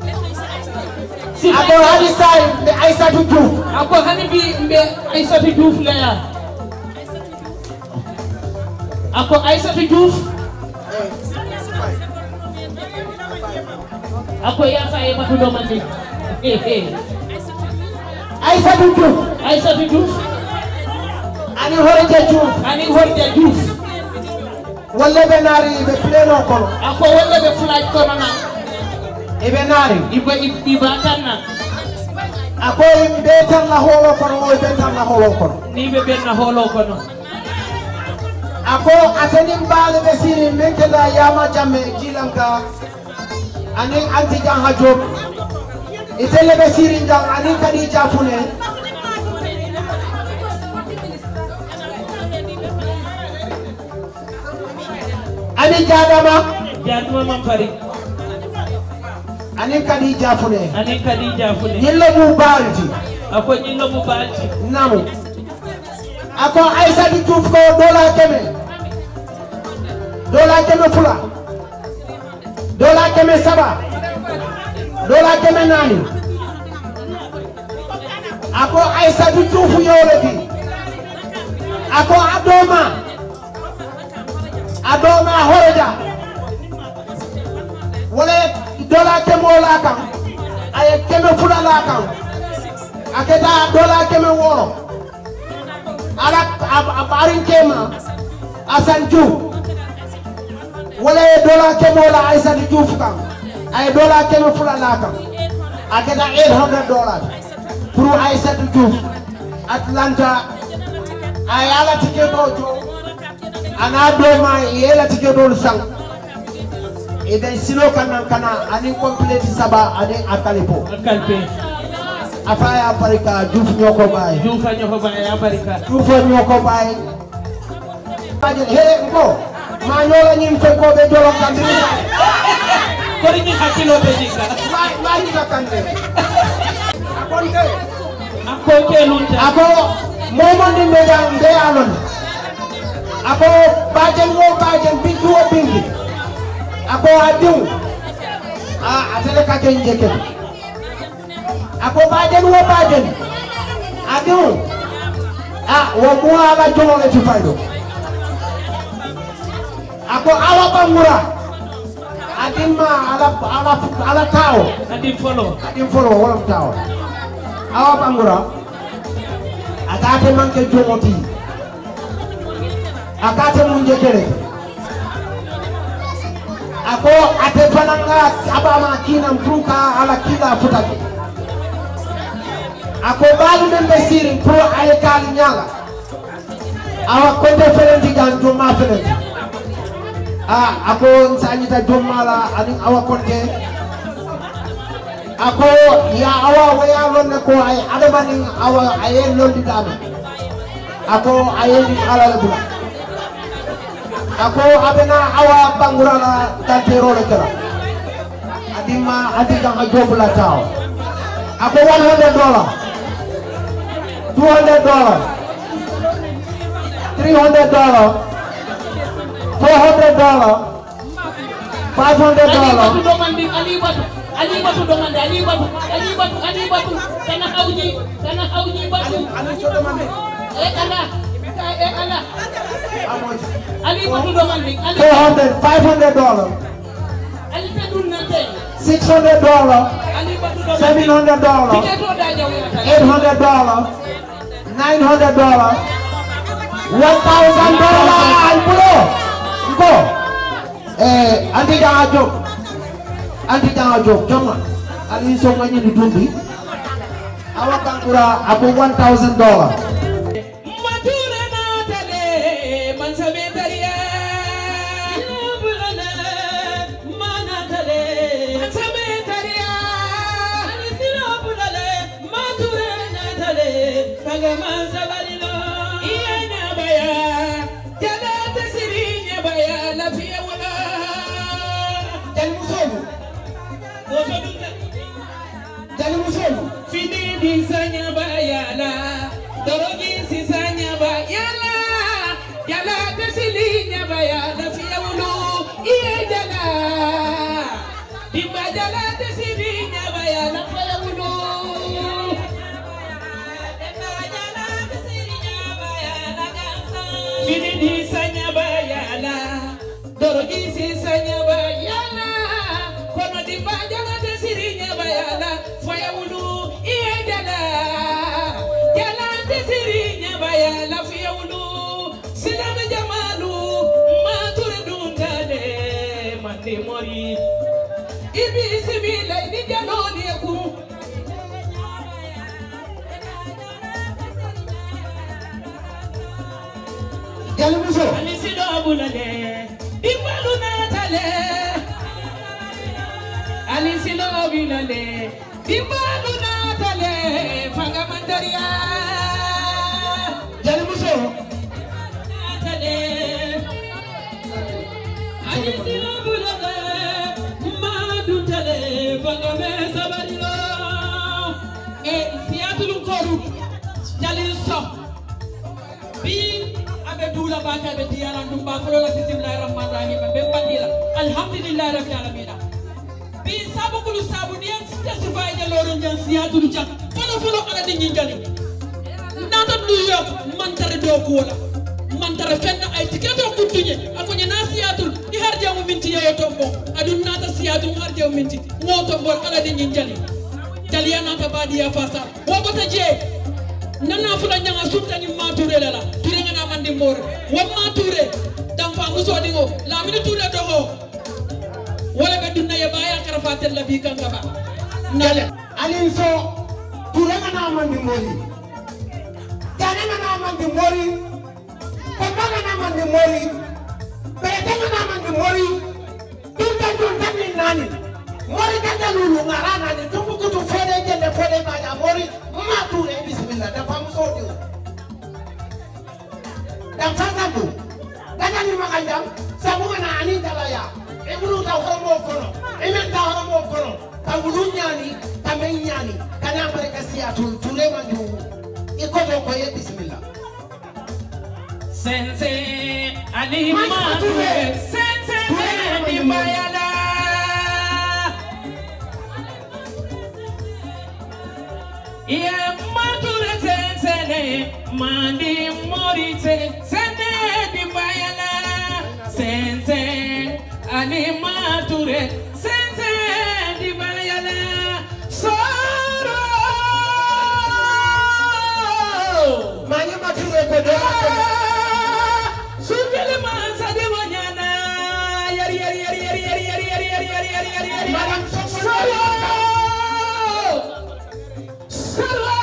Ako hadi sign be Aisha Diouf. Ako hani bi mbe Aisha Diouf la ya. Ako Aisha Diouf. Ako ya faye batu do mandi. Eh eh. Aisha Diouf. Aisha Diouf. Ani horje Diouf. Ani horje Diouf. Wala benari be pleno kono. Ako wala be flight kono na. E benari. Iba iba tanna. Ako imbe tan la holo kono o be tan la holo kono. Ni be benna holo kono. Ako ateni mbale be siri mentela yama jamme jilanka. Ani Anti Jahajo. Itele be siri njang ani kadi jafune. Ani jadama. Jaduma mampari. Ani kadi jafune. Ani Khadija fune. Nyilla bu bariti. Ako nyilo mu balti. Namu. Ako Aisha Diouf ko dola keme. Dola keme fula. Dola keme saba. Dola keme nani. Ako Aisha Diouf yoreti. Ako adoma. Adoma horeja. Wala dola keme wala kan. Ay keme fula la kan. Aketa dola keme woro. Ala abarin kema Asan Diouf. Wala dola keme wala Aisha Diouf kan. Ay dola keme fula la kan. Aketa eight hundred dollars. Pour Aisha Diouf. Atlanta. Ay ala tiketo jo. Ana doma yela tiketo sang. Eden sino kana kana ani complete Saba ani akalipo. Akalpe. Afaya Afrika Diouf nyoko bay. Diouf nyoko bay Afrika. Diouf nyoko bay. Ajel hele ko. Ma nyola nyim fe ko be jolo kandri. Ko ni hakilo be dika. Ma ma ni ka kandri. Akonte. Ako ke lunta. Ako momo ni mega mbe alon. Ako bajen wo bajen bintu wo bingi. Ako adiu. Ah atele ka kenjeke. Ako bajen wo bajen. Adiu. Ah wo muwa ala jomo le tufaido. Ako awa bangura. Adima ala ala ala tao. Adim follow. Adim follow wala tao. Awa bangura. Akate manke jomoti. Akate munjekere. Ako ate fananga abama kina mpuka ala kila futaki. Ako balu membe siri pro ayekali nyala. Awa konde ferenti jan joma ferenti. Ah ako nsanyita joma la ani awa konde. Ako ya awa waya lonne ko ay adamani awa ayen londi dama. Ako ayeni ala lebula. Ako abena awa bangura la tantero le kera. Adima adiga ngajobula tao. Ako one hundred dollars. two hundred dollars. three hundred dollars. four hundred dollars. five hundred dollars. Ali batu domandi ali batu. Ali batu domandi ali batu. Ali batu ali batu. Kana hauji kana hauji batu. Ali so demande. Eh kana. Eh kana. Ali batu domandi. Ali four hundred, five hundred dollars. Ali tedun nate. six hundred dollars. Ali batu domandi. seven hundred dollars. Tiketo daja wira. eight hundred dollars. nine hundred dollars. one thousand dollars. Alpulo. Go. Eh, Anti Jahajo. Anti Jahajo. Joma. Ali so ngani dudumbi. Awa kankura aku one thousand dollars. Mature na tele mansabe jala de sidi nyaba ya la faya wudu Bini di sanya bayala Dorogi si sanya bayala Kono di bajala de sirinya bayala Faya wulu iya jala Jala de sirinya bayala Faya wulu Silama jamalu Mature dundale Mandi mori Ibi sibila ini jaloni aku Jalimuso Alisido abulale Ibalu natale Alisido abilale Ibalu natale Fanga mandaria Jalimuso Natale Alisido abulale Madu tale Fanga mesa barilo Eh siatulu koru Jaliso Bi dula baka be diaran dum ba folo la bismillahir rahmanir rahim be bandila alhamdulillahi rabbil alamin bi sabu kulu sabu dian sinta sufay de loro nyan siyatu du jak folo folo ala di ngali nata duyo man tare do ko wala man tare fenna ay tiketo kuttunye akonye na siyatu di harje mo minti yeyo tombo adun nata siyatu harje mo minti ngoto bol ala di ngali taliana ka badiya fasa wobota je nana fula nyanga sunta ni mature la la ture ngana mandi mor wa mature dam fa muso dingo la mi ture do ho wala be dunna ya baya karafatel la bi kan gaba Nale alin so ture ngana mandi mori jana ngana mandi mori papa ngana mandi mori bete ngana mandi mori tunta tunta ni nani mori kanda lulu ngarana ni tumbu kutu fode jende fode baja mori mature bismillah da famu so diwo dan fasabu danya ni makandam sabu ngana ani dalaya e bulu ta hormo kono e men ta hormo kono ta bulu nyani ta men nyani kana baraka siatul ture mandu e ko do ko ye bismillah sense ali mature sense ni bayala Iya mature sene mandi morite sene di bayala sense ani mature sense di bayala soro manya mature ko do sugele mansa de wanyana yari yari yari yari yari yari yari yari yari yari yari yari malam soro Sarwa!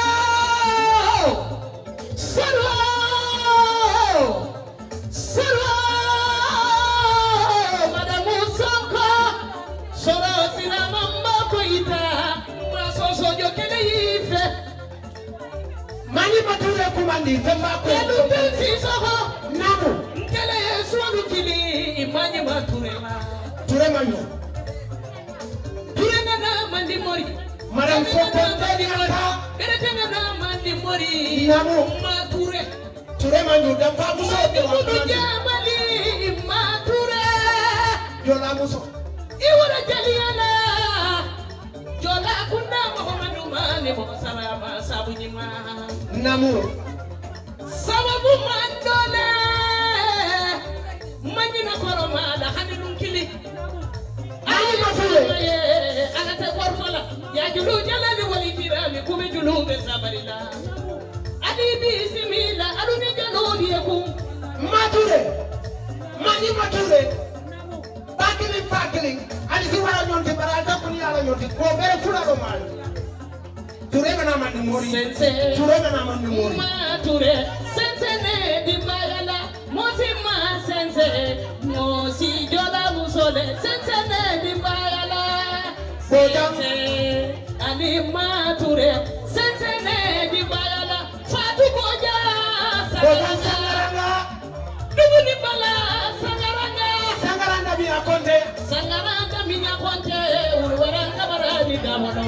Sarwa! Sarwa! Madamu Sonko, Soro sila mamba koita, Maso sojo kele ife. mani mature kumandi femba ko Yadu pensi soho, namu Nkele yesu alukili, Imani maturema. ture manyo Turena na mandi mori. Madam Sonko tadi ata Keretena na mandi mori. Namu. Mature. ture manyo da famu so diwo Kudu jamali mature. jola muso Iwara jaliana. Jola kunda Muhammadu mane mo salama sabu nyima. namu Sababu mandole. Manyina koroma da hanilun kili. mani mature Anata kormola. Ya julu jalali wali kirami kumi julu be sabarila. Adi bismillah aduni jaloli yakum. mature mani mature bakili bakili ali si wala nyonti barata kuni ala nyonti ko bere fula do mal ture ngana mandi mori Sense. ture ngana mandi mori Mature sense ne di bayala mosi ma sense mosi jola musole sense ne di bayala Boja. sense ani mature sense ne di bayala fatu boja Boja sangaranga dugu ni bala sangaranga sangaranga bi akonte sangaranga minya konte urwaranga barani damono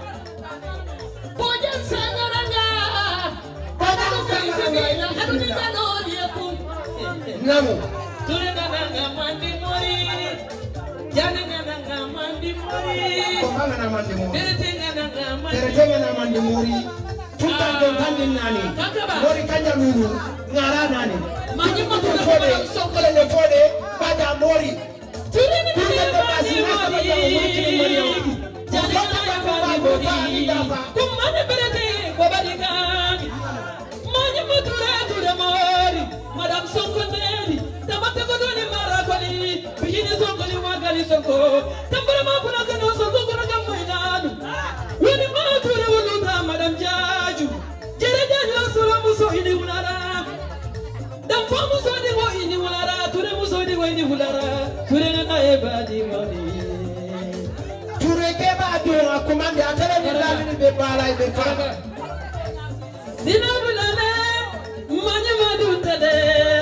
boja sangaranga Boja sangaranga aduni jaloli yakum namu Ture na nga mandi mori, jana nga nga mandi ko kanga na mande mo tere tenga na mande mori tuta don tande nani mori kanja lulu ngara nani Manyi mo to fode sokole le fode bada mori tiri ni tuta ni de basi na ka bada mori jani na ba mori kumane berete ko badikan manyi mo to ra to de mori madam Sonkoneri tamate ko doni mara koli bijini Sonkoli wagali Sonko tambara ma kuna kana Sonko kuna gamoinadu wini ma to re wuluta madam Jaju jere jaju sura muso ini unara dan famu so di wo ini ulara ture muso di wo ini ulara ture na e ba di ngoni ture ke ba do akumande atele ni dali be bala be fara sina bulale manya madu tade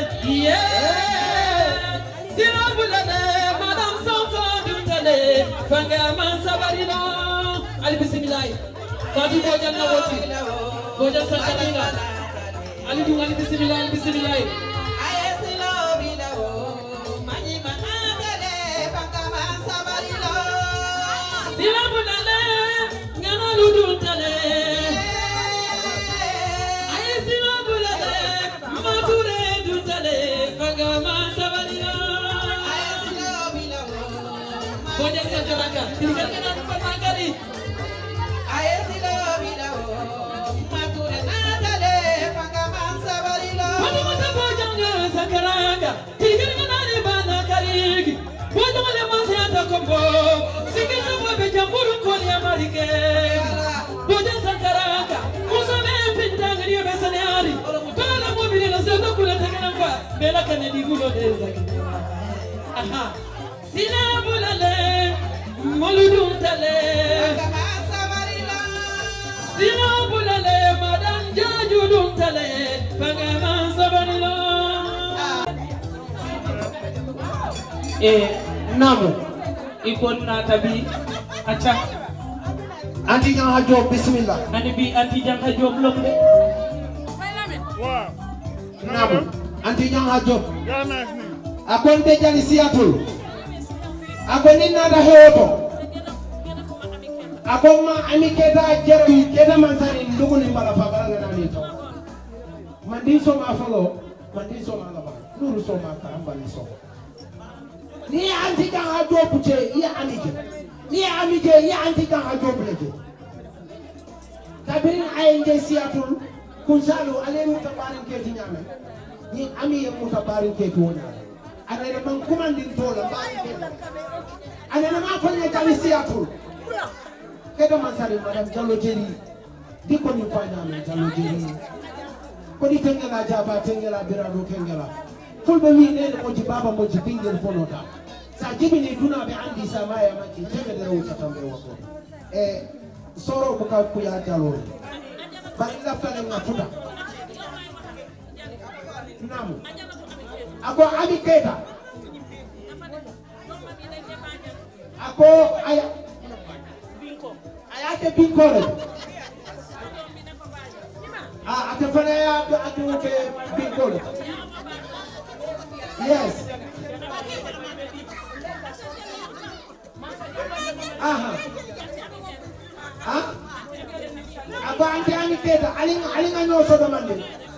yeah sina bulale madam Sonko du tade fanga man sabarino ali bismillah fati bojan na woti bojan sakaranga ali du ali bismillah ali bismillah ayesilo bilawo manyi managale fanga man sabarino sina bulale ngana ludu tade ayesilo bulale mature du tade fanga man sabarino ayesilo bilawo bojan sakaranga tinggal kana pemagari ayesilo bilawo mature nagale fanga man sabarino Wadi mata bojanga sakaranga tigir ngana bana karigi bojanga le manse ata kombo sikisa mwabe jamburu koli ya marike bojan sakaranga musabe pindanga niyo besanari kala mobile na sendo kula tegana kwa bela kane digulo deza aha sina bulale moludun tale fanga man sabarino sina bulale madam Jaju dun tale pagaman sabarilo eh namu ikon na tabi acha anti jang hajo bismillah ani bi anti jang hajo blok de namu anti jang hajo akon be jali siatul akon ni nada heoto akon ma ami keda jeram keda man sani ndugu ni mbala fa bala na ni to mandi so ma falo mandi so ma la ba nuru so ma karamba ni so ni anti jang hajo puche ya amije ni amije ya anti jang hajo puche kabirin ayenge siatul kunsalu ale mutabarin ke tinyame ni ami ye mutabarin ke tonya ana man kumandin tola ba ke ana ma fanya jali siatul kedo masari madam Jallo Jeri di ko ni fanya me Jallo Jeri ko di tengela jaba tengela birado tengela fulbe wi ne ko ji baba mo ji bingel fonota sa jibini duna be andi samaya maki tebe de rawta tambe wako e soro ko ka ku ya Jallo bari la fale ngafuta namu ako abi keta ako aya ayake binkore ah atafanya ya atu ke binkore yes aha ah apa anti ani keta aling aling anyo so domande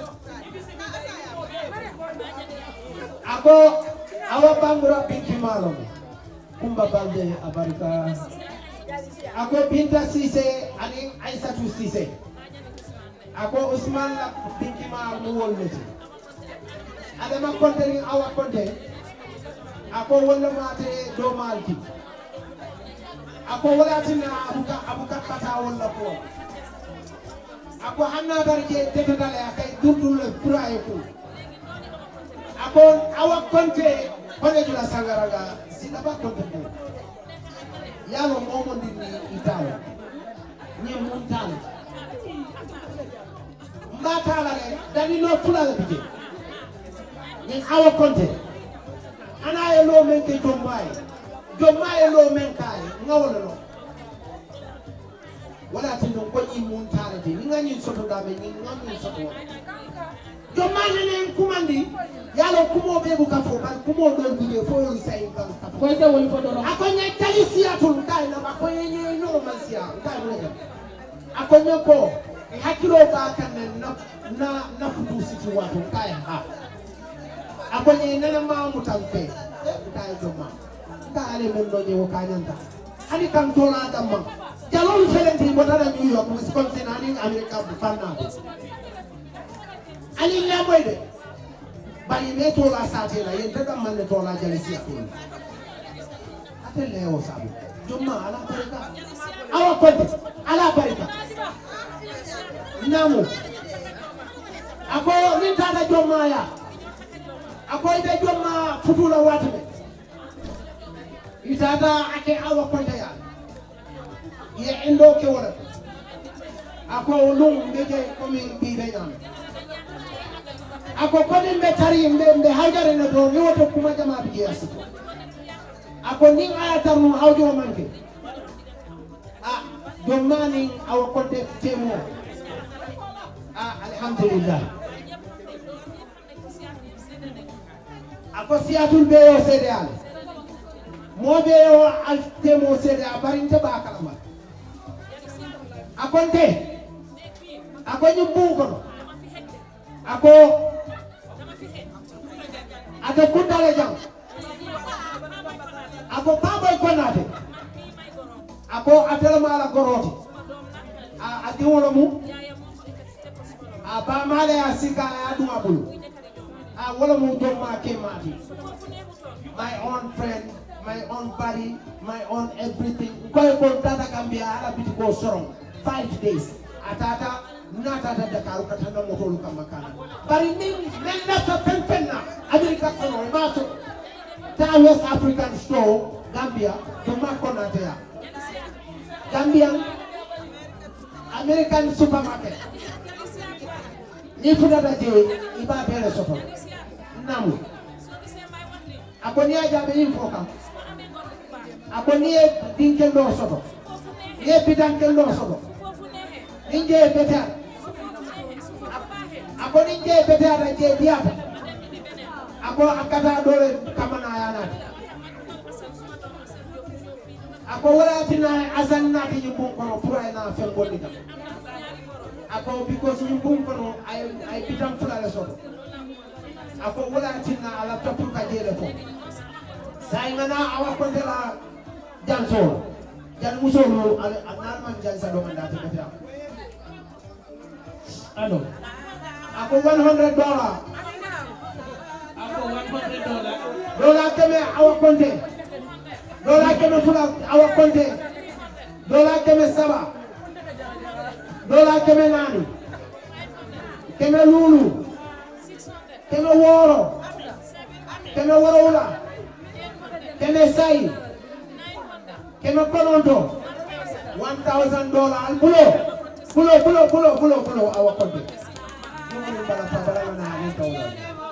ako awa bangura binti malom kumba balde abarika ako Binta Cissé ani Aïssatou Cissé ako Ousmane la binti ma mu wolmeti adama konte ni awa konte ako wala mate do malti ako wala tina abuka abuka pata wala ko ako hanna darje tetale akay durdul puraye ko ako awa konte kone jula sangaraga sinaba konte ko yalo momo ndini itawa nye montana mbata la re dani no fula la bije nye awa konte ana ye lo men ke jombaye jombaye lo men kay ngawolo lo wala tin ko yi montana de ni ngani soto da be ni ngani soto jomane nen kumandi yalo kumo be bu kafo ban kumo don bije fo yo sai kan kafo ko se woni ko do akonya talisia tul kai na akonya ni no mansia kai mo akonya ko hakilo ba kan na na na futu siti wato kai ha akonya nana ma mutampe kai joma kai men do ni wakanyanta ani kan tola damma jalol felenti botara New York Wisconsin ani America bu fanna ali la moy de bari me tola sate la yenta dam man tola jalisi akon atelle o sabu jomma ala barika awa konde ala barika namu ako min tata jomma ya ako ide jomma futula watbe itata ake awa konde ya ye endo ke wala ako lum mbeke komi bibe nyam ako koni mbetari mbe mbe hajare na do nyoto kuma jama bije asu ako ning ayata mu hawjo manke ah jomani awa konde temo ah alhamdulillah ako siatul be yo sede al mo be yo al temo sede abarinta ba kalama akonte ako nyumbu kono ako ako kundale jam ako baboy konate ako atela mala goroti a adiwolo mu a ba male asika adu abulu a wala mu jomma kemati my own friend my own body my own everything koy ko tata Gambia ala biti ko sorong five days atata nata da Dakar ka tanda motolu kamakana bari nin nen nata penpenna America kono mato ta West African store Gambia to makona ya Gambian American supermarket ni fuda da je iba bere soto namu akoni aja be info kam akoni dinkel do soto ye bidankel do soto ninje beta ako ninje beta da je diata ako akata dole kamana yana ako wala tina azan na ti nyumbum kono pura na fel gondika ako because nyumbum kono ay ay bidan fulale soto ako wala tina ala topu ka jele fo say ngana awa ko de la janso jan musolo anan man jansa do manda te beta ano ako one hundred dollars ako one hundred dollars dola keme awa konte dola keme fula awa konte dola keme saba dola keme nani keme lulu keme woro keme worola keme sai keme konondo one thousand dollars bulo bulo bulo bulo bulo bulo awa konte ni bala bala na ni tawla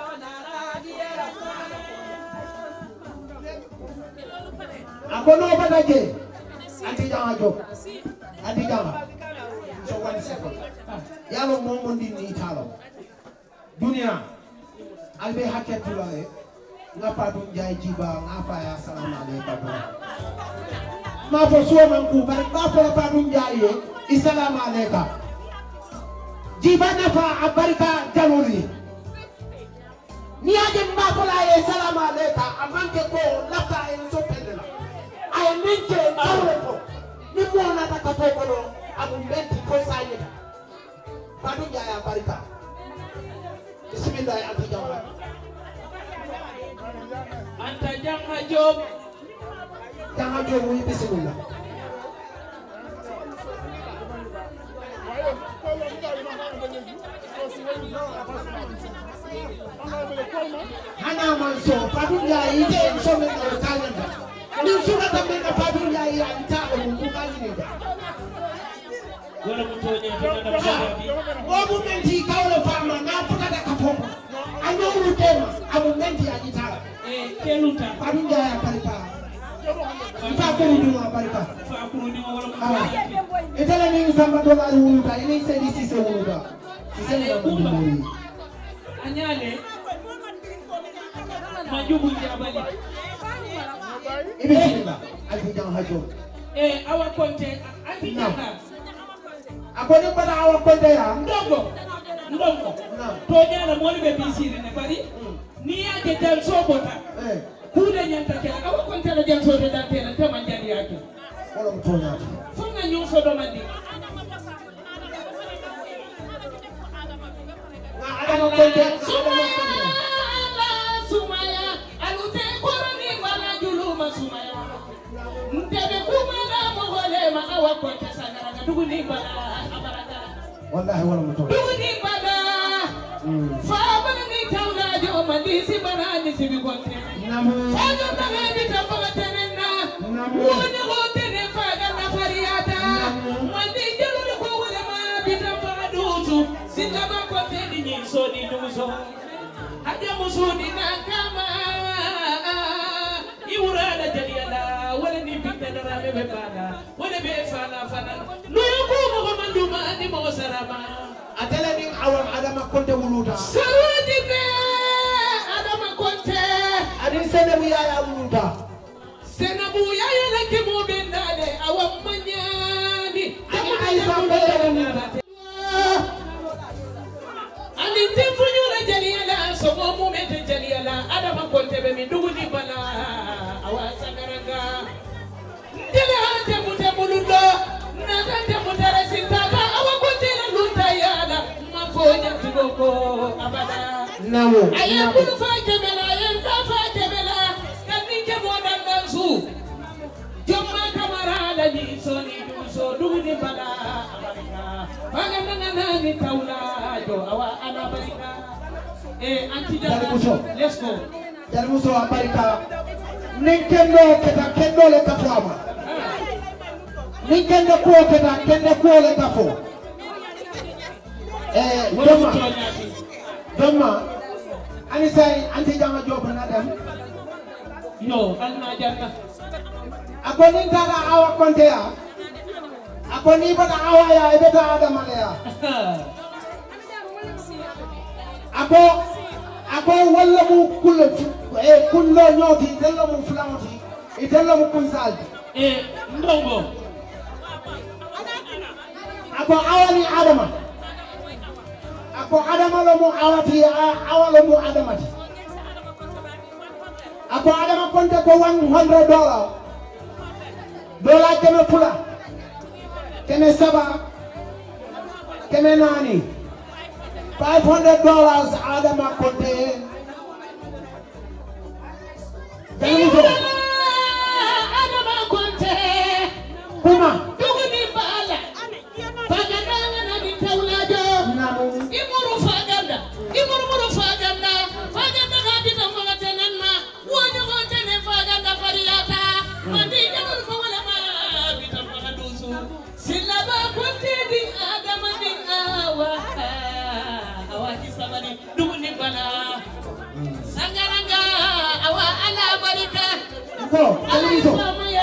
ako no badaje anti jama jo anti jama so one second yalo momo ndi ni talo dunia albe haketu lae ngapa dum jay jiba ngapa ya salam alaykum ma fo so man ku bari ba fo pa dum jaye assalamu alaykum jiba nafa abarika jaluri ni aje mba ko la ye salam alaykum amanke ko lafta en so pendela ay minke tawre ko ni mo na ta ko ko do amu menti ko sayida ba dum jaye abarika bismillah anta jawra anta jangha job jangha job wi bismillah hana manso padunya ide so men do kalanda ni sura tambe na padunya ya ita o mungu kali wala mutonya tana mshabi obu menti kawle fama na puta da kafomo anyo utema abu menti ajita eh keluta padunya ya kalika ifa ko ni ma barika fa ko ni wala mutonya itala ni samba dola yuta ini se disi se wuta sise na muri anyale majubu jabali ibisilla alti jang hajo eh awa konte anti janga akoni bana awa konte ya ndongo ndongo to nyala mo be bisiri ne bari ni yaje dal sobota eh kude nyanta kala awa konte la jal sobe dal tena tema njali yake wala mtonya fonga nyu so do mandi adama konte sumaya alute koroni wala juluma sumaya ntebe kumala mo wale ma awa konte sagara duguni bala abaraka wallahi wala mtonya duguni bala fa bala ni tawla jo mandisi bana ni sibi konte namu fa jo bala ni tawla tenena namu woni hote ne fa ga fariyata mandi jelu ko wala ma bitam fa dutu singa ba konte ni so ni duso haja musudi na kama iurada jaliala wala ni bitana rabe be bana wala be fana fana nuko mo manduma ni mo sarama atele ni awam adama konte wuluta sarodi be adama konte adin sene bu ya wuluta senabu ya yele ke mo bendale awam manyani ani aisa be ani tifunyu la jaliala so mo mo mete jaliala adama konte be mi duguni bala awasa garanga ndele hante mute mulundo na hante mutare sintaka awa konte la lunta yala mafonya tugoko abada namu ayam bulu fa kemela ayam ta fa kemela kanike mo dandansu jomma kamara la ni so ni so duguni bala abada bagana nana ni taula jo awa ana barika eh anti jara let's go Jalmuso Amerika Ninkendo keta kendo le kafama Ninkendo ko keta kendo ko le kafo Eh doma doma ani say anti jama job na dem yo alna janna akoni tara awa konte ya akoni bata awa ya ebeta adama ya ako ako walla mu kullu e kullo nyoti della mu flamoti e della mu kunsaldi eh ndongo ako awani adama ako adama lo mu awati awalo mu adamati ako adama konte ko one hundred dollars dola keme pula keme saba keme nani five hundred dollars adama konte Jalmuso adama konte kuma duguni bala faganda na ni taulajo namu imuru faganda imuru muru faganda faganda ga bita mala tenenna woni ko tene faganda fariyata mandi jamul ko wala ma bita mala dusu silaba konte di adama di awa awa kisabani duguni bala sangaranga awa ala barika ko Jalmuso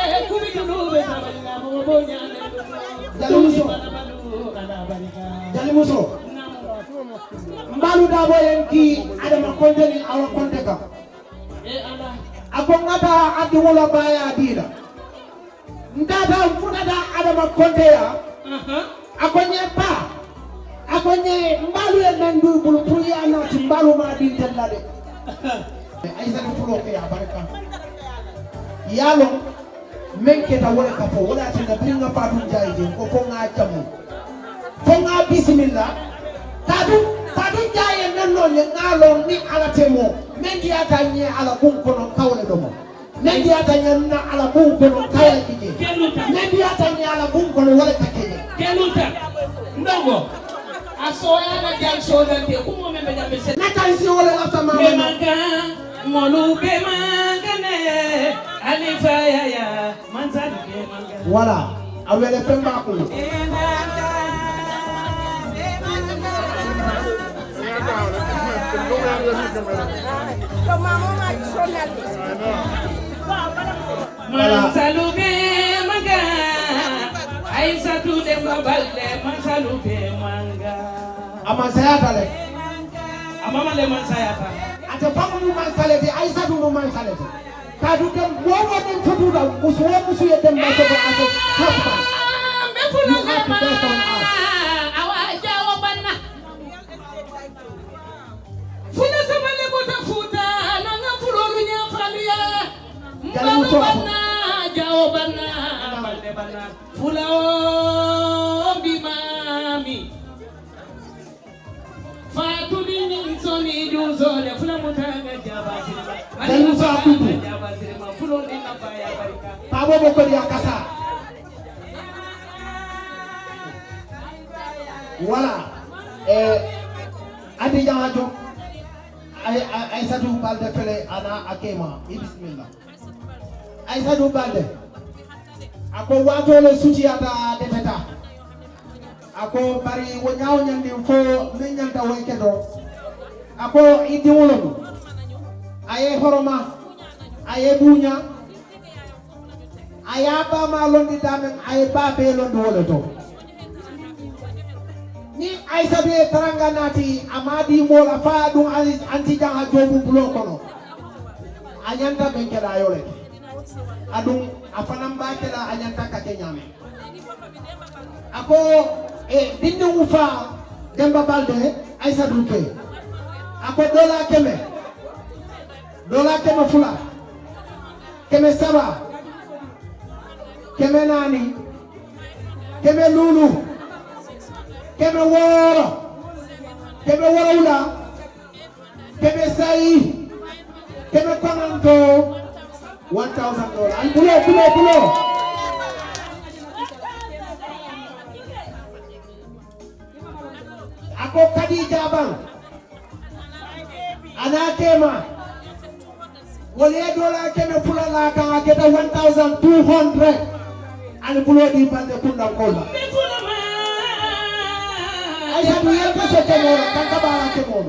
Jalmuso Jalmuso mbalu dabo yenki adama konte ni awa konte ka ako ngata adi wala baya dina ndata mfunata adama konte ya ako nye pa ako nye mbalu ya nandu bulu puli anati mbalu ma di tellade aisa ni fulo ke ya baraka yalo menke ta wala kafo wala tanda bringa patu jaije ko fo nga jamu fo nga bismillah tadu tadu jaye nanno le ngalo ni ala temo mengi ata nye ala kun kono kawle domo mengi ata nye na ala kun kono kawle kije mengi ata nye ala kun kono wala kakeje keluta ndongo asoya na jam soda te ko mo membe jambe se nakansi wala afta mama manga molu be manga ne alifa ya ya manzali be manga wala awele pemba ko manzalu be manga aisa tu de babalde manzalu be manga ama sayata le ama mama le man sayata ate famu mu man salete Aisha mu man salete kadu dem wowo dem futuda musu wo musu yedem ba ko ate husband be fulu ma awa jawo banna fulu sama le bota futa na nga fulo lu nya faliya mbalu banna jawo banna balde banna fula o bi mami fatu ni soni juzo le fula mutanga jabasiri dalu fa kudu jabasiri ma fulo ni na baya barika pabo boko dia kasa wala eh adi jangajo ay Aisha du balde fele ana akema bismillah Aisha du balde ako wato le suti ata defeta ako bari wo nyaaw nyandi fo me nyanta way kedo ako idi wolom aye horoma aye bunya ayaba ma londi damen aye babe londi woloto ni Aisha be taranga nati amadi mola fa dum anti janga jobu bulo kono anyanta ben keda yole adum afanam ba keda anyanta ka kenyame ako e dindi ufa Demba Balde Aisha duke ako dola keme dola keme fula keme saba keme nani keme lulu keme woro keme woroula keme sayi keme konanto one thousand dollars and bulo bulo bulo ako Khadija bang ana kema wole dola keme fula la kan aketa one thousand two hundred and bulo di bande kunda kola Aisha du yel kaso kemo kan ka bala kemo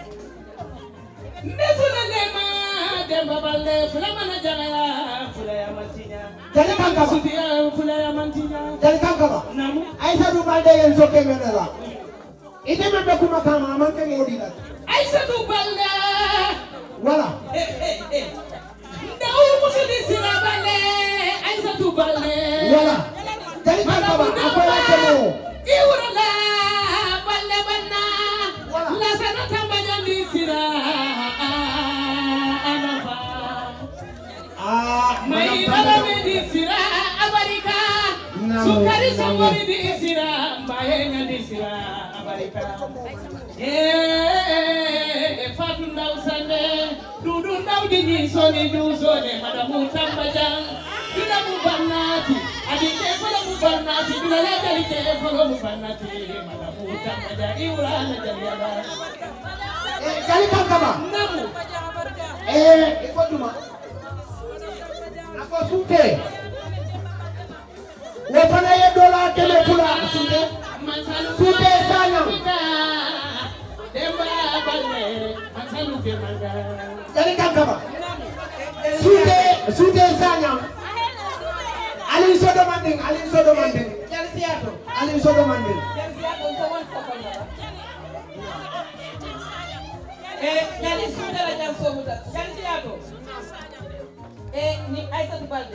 Mefuna lema Demba Balde fula mana jaya fula ya mantinya jale kan ka sufiya fula ya mantinya jale kan ka namu Aisha du balde yel so kemo la ite me be kuma kama man ke ngodi la Aisha du Balde wala eh eh eh ndaw musu di sira Balde Aisha du Balde wala jale kan ka ba akola kemo iwrala Balde banna la sana tamba di sira anafa ah mai bala me di sira abarika sukari sambori di sira mbaye nya di sira abarika eh fatu ndaw sande dudu ndaw di ni soni du sone madamu tambajang dina mu bannati adi te folo mu bannati dina la dali te folo mu bannati madamu tambajang iwra na jaliaba eh jale kan ka ba namu eh iko duma ako sunte wo fana ye dola keme fula sunte sunte sanyam Demba Balde masalu ke manga jale kan ka ba sunte sunte sanyam ali so demanding ali so demanding Jalsiato ali so demanding Jalsiato so one second eh jali sudara jal so muda Jalsiato eh ni Aisha du Balde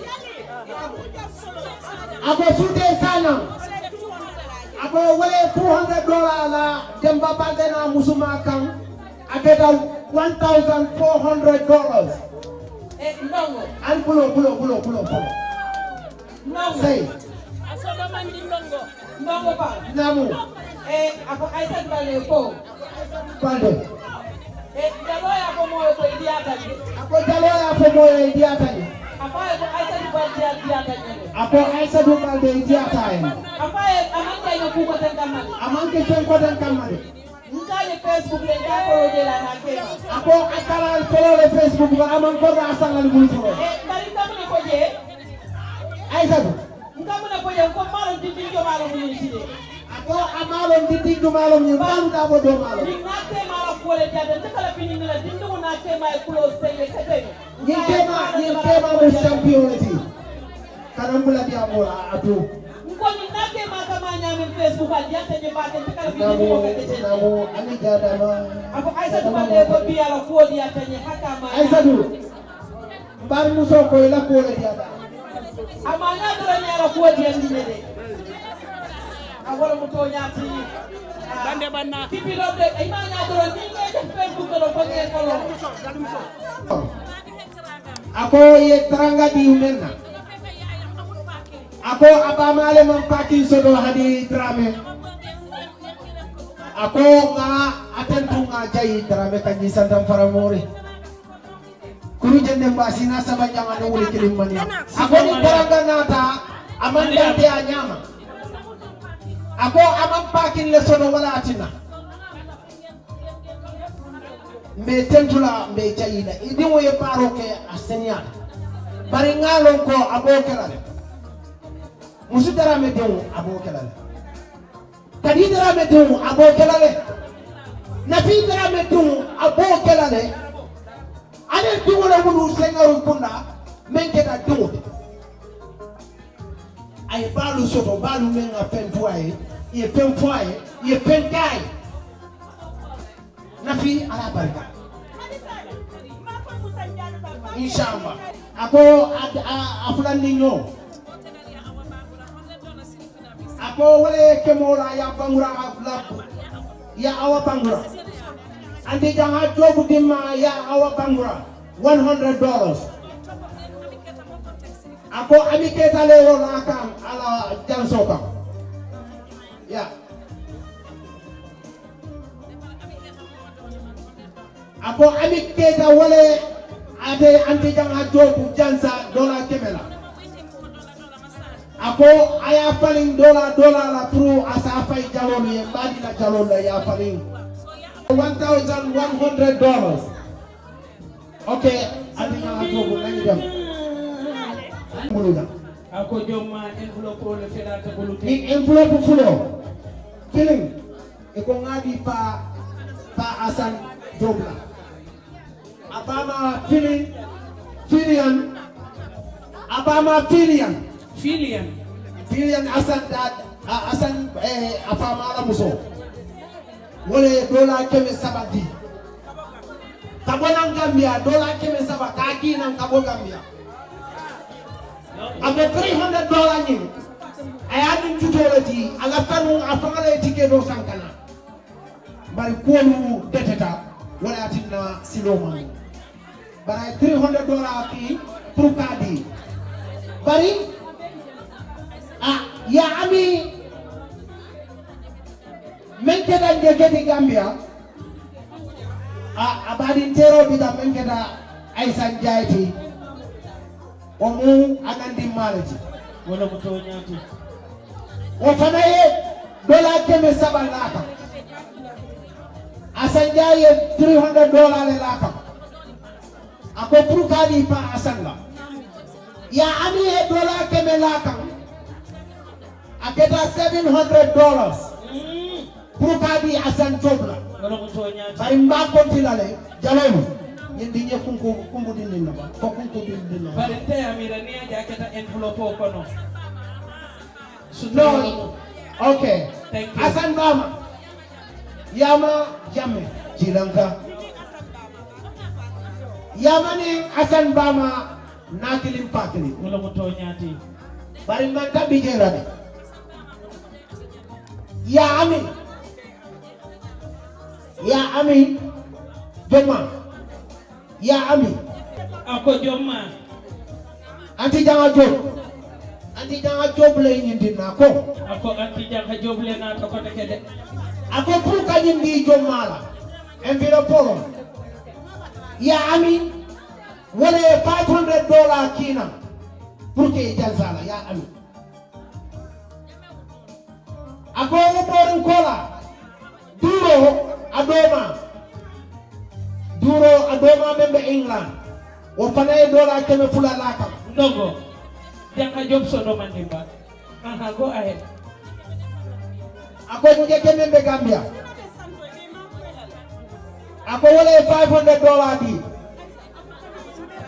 ako sunte sanyam ako wale two hundred dollars la Demba Balde na musuma kan aketa one thousand four hundred dollars eh ndongo al bulo bulo bulo bulo bulo ndongo say asoba mandi ndongo ndongo pa namu eh ako Aisha du Balde ko Balde eh jalo ya ko moyo ko idiata ni ako jalo ya fo moyo idiata ni apaye ko Aisha du Balde idiata ni ako Aisha du Balde idiata en apaye amanta yo ku ko tan kamani amanke fen ko dan kamade ngale Facebook le ga ko je la na kema ako akala follow le Facebook ko aman ko ra sangal bul fo eh bari tamna ko je Aisha du ngamuna ko je ko malo dindi jo malo ni tide ako amalon dindi du malom ni balu da bo do malom ni ngate mala ko le jade te kala fini ni la dindi wona ke may close tele kete ni kema ni kema mo champion ti kanam bula dia mola atu ko ni nake makama nyame Facebook al yante je baten te kala bi namu ko kete te namu ani jadama ako Aisha ko de ko biara ko di atanye hakama Aisha du bar muso ko la ko le jada amana do nyara ko di andi de awara mu to nyaati bande banna kipi lobbe ay ma nya do ni nge Facebook do ko nge ko lo ako ye teranga di umenna ako abamale man paki sodo hadi drame ako nga atentu nga jayi drame kanji sandam faramori kuru jende mbasina sabanya ngano wuli kilimani ako ni teranga nata amanda dia nyama ako amam paki le sodo wala atina mbe tentula mbe jayina idi moye paroke asenya bari ngalo ko abokela musu darame dewu abokela kadi darame dewu abokela nafi darame dewu abokela ane dewu la wulu sengaru kunda menketa dewu ay balu soto balu menga fentuaye ye fenfuaye ye fenkai nafi ala barka inshallah ako afulandi nyo ako wale kemola ya bangura aflabu ya awa bangura andi janga jobu dimma ya awa bangura one hundred dollars ako amiketa lewo nakam ala jansoka ya ako amiketa wale ate anti janga jobu jansa dola kemela ako aya faling dola dola la pro asa fay jalon ye badi la jalon la ya faling one thousand one hundred dollars okay anti janga jobu nani dem mulula ako jomma envelope le fedata bolu ni envelope fulo killing e ko ngadi pa pa asan jobla abama filin filian abama filian filian filian asan dad asan eh afama ala muso wole dola keme sabati kabona Gambia dola keme sabati aki nan kabo Gambia abe three hundred dollars ni ayani tutolati ala kanu afangale tike do sankana bari kolu deteta wala atinna siloma bari three hundred dollars ki pour kadi bari ah ya ami menkeda ngegedi Gambia ah abadi tero bida menkeda Aisha Jaiti omu anandi malaji wala muto nyati wafanaye dola keme saba laka asanjaye three hundred dollars le laka ako prukadi pa asanga ya ami he dola keme laka aketa seven hundred dollars prukadi asan tobla wala muto nyati bari mba kontilale jalemu yindi nye kunku kumbu dinina ba ko kunku dinina bare te amira ni aja keta envelope ko no no okay thank you asan bama yama jamme jilanka yama ni asan bama nakilim pakili wala muto nyati bari man tabi jerade ya ami ya ami joma ya ami ako jomma anti janga job anti janga job le nyindi nako ako anti janga job le na to ko tekede ako pour ka nyindi jomala enviro polo ya ami wala five hundred dollars kina pour que jalsala ya ami ako borin kola duro adoma duro adoma membe England wo fanaye dola keme fula laka ndongo janga job so do mandimba aha go ahead ako nje keme membe Gambia ako wala five hundred dollars di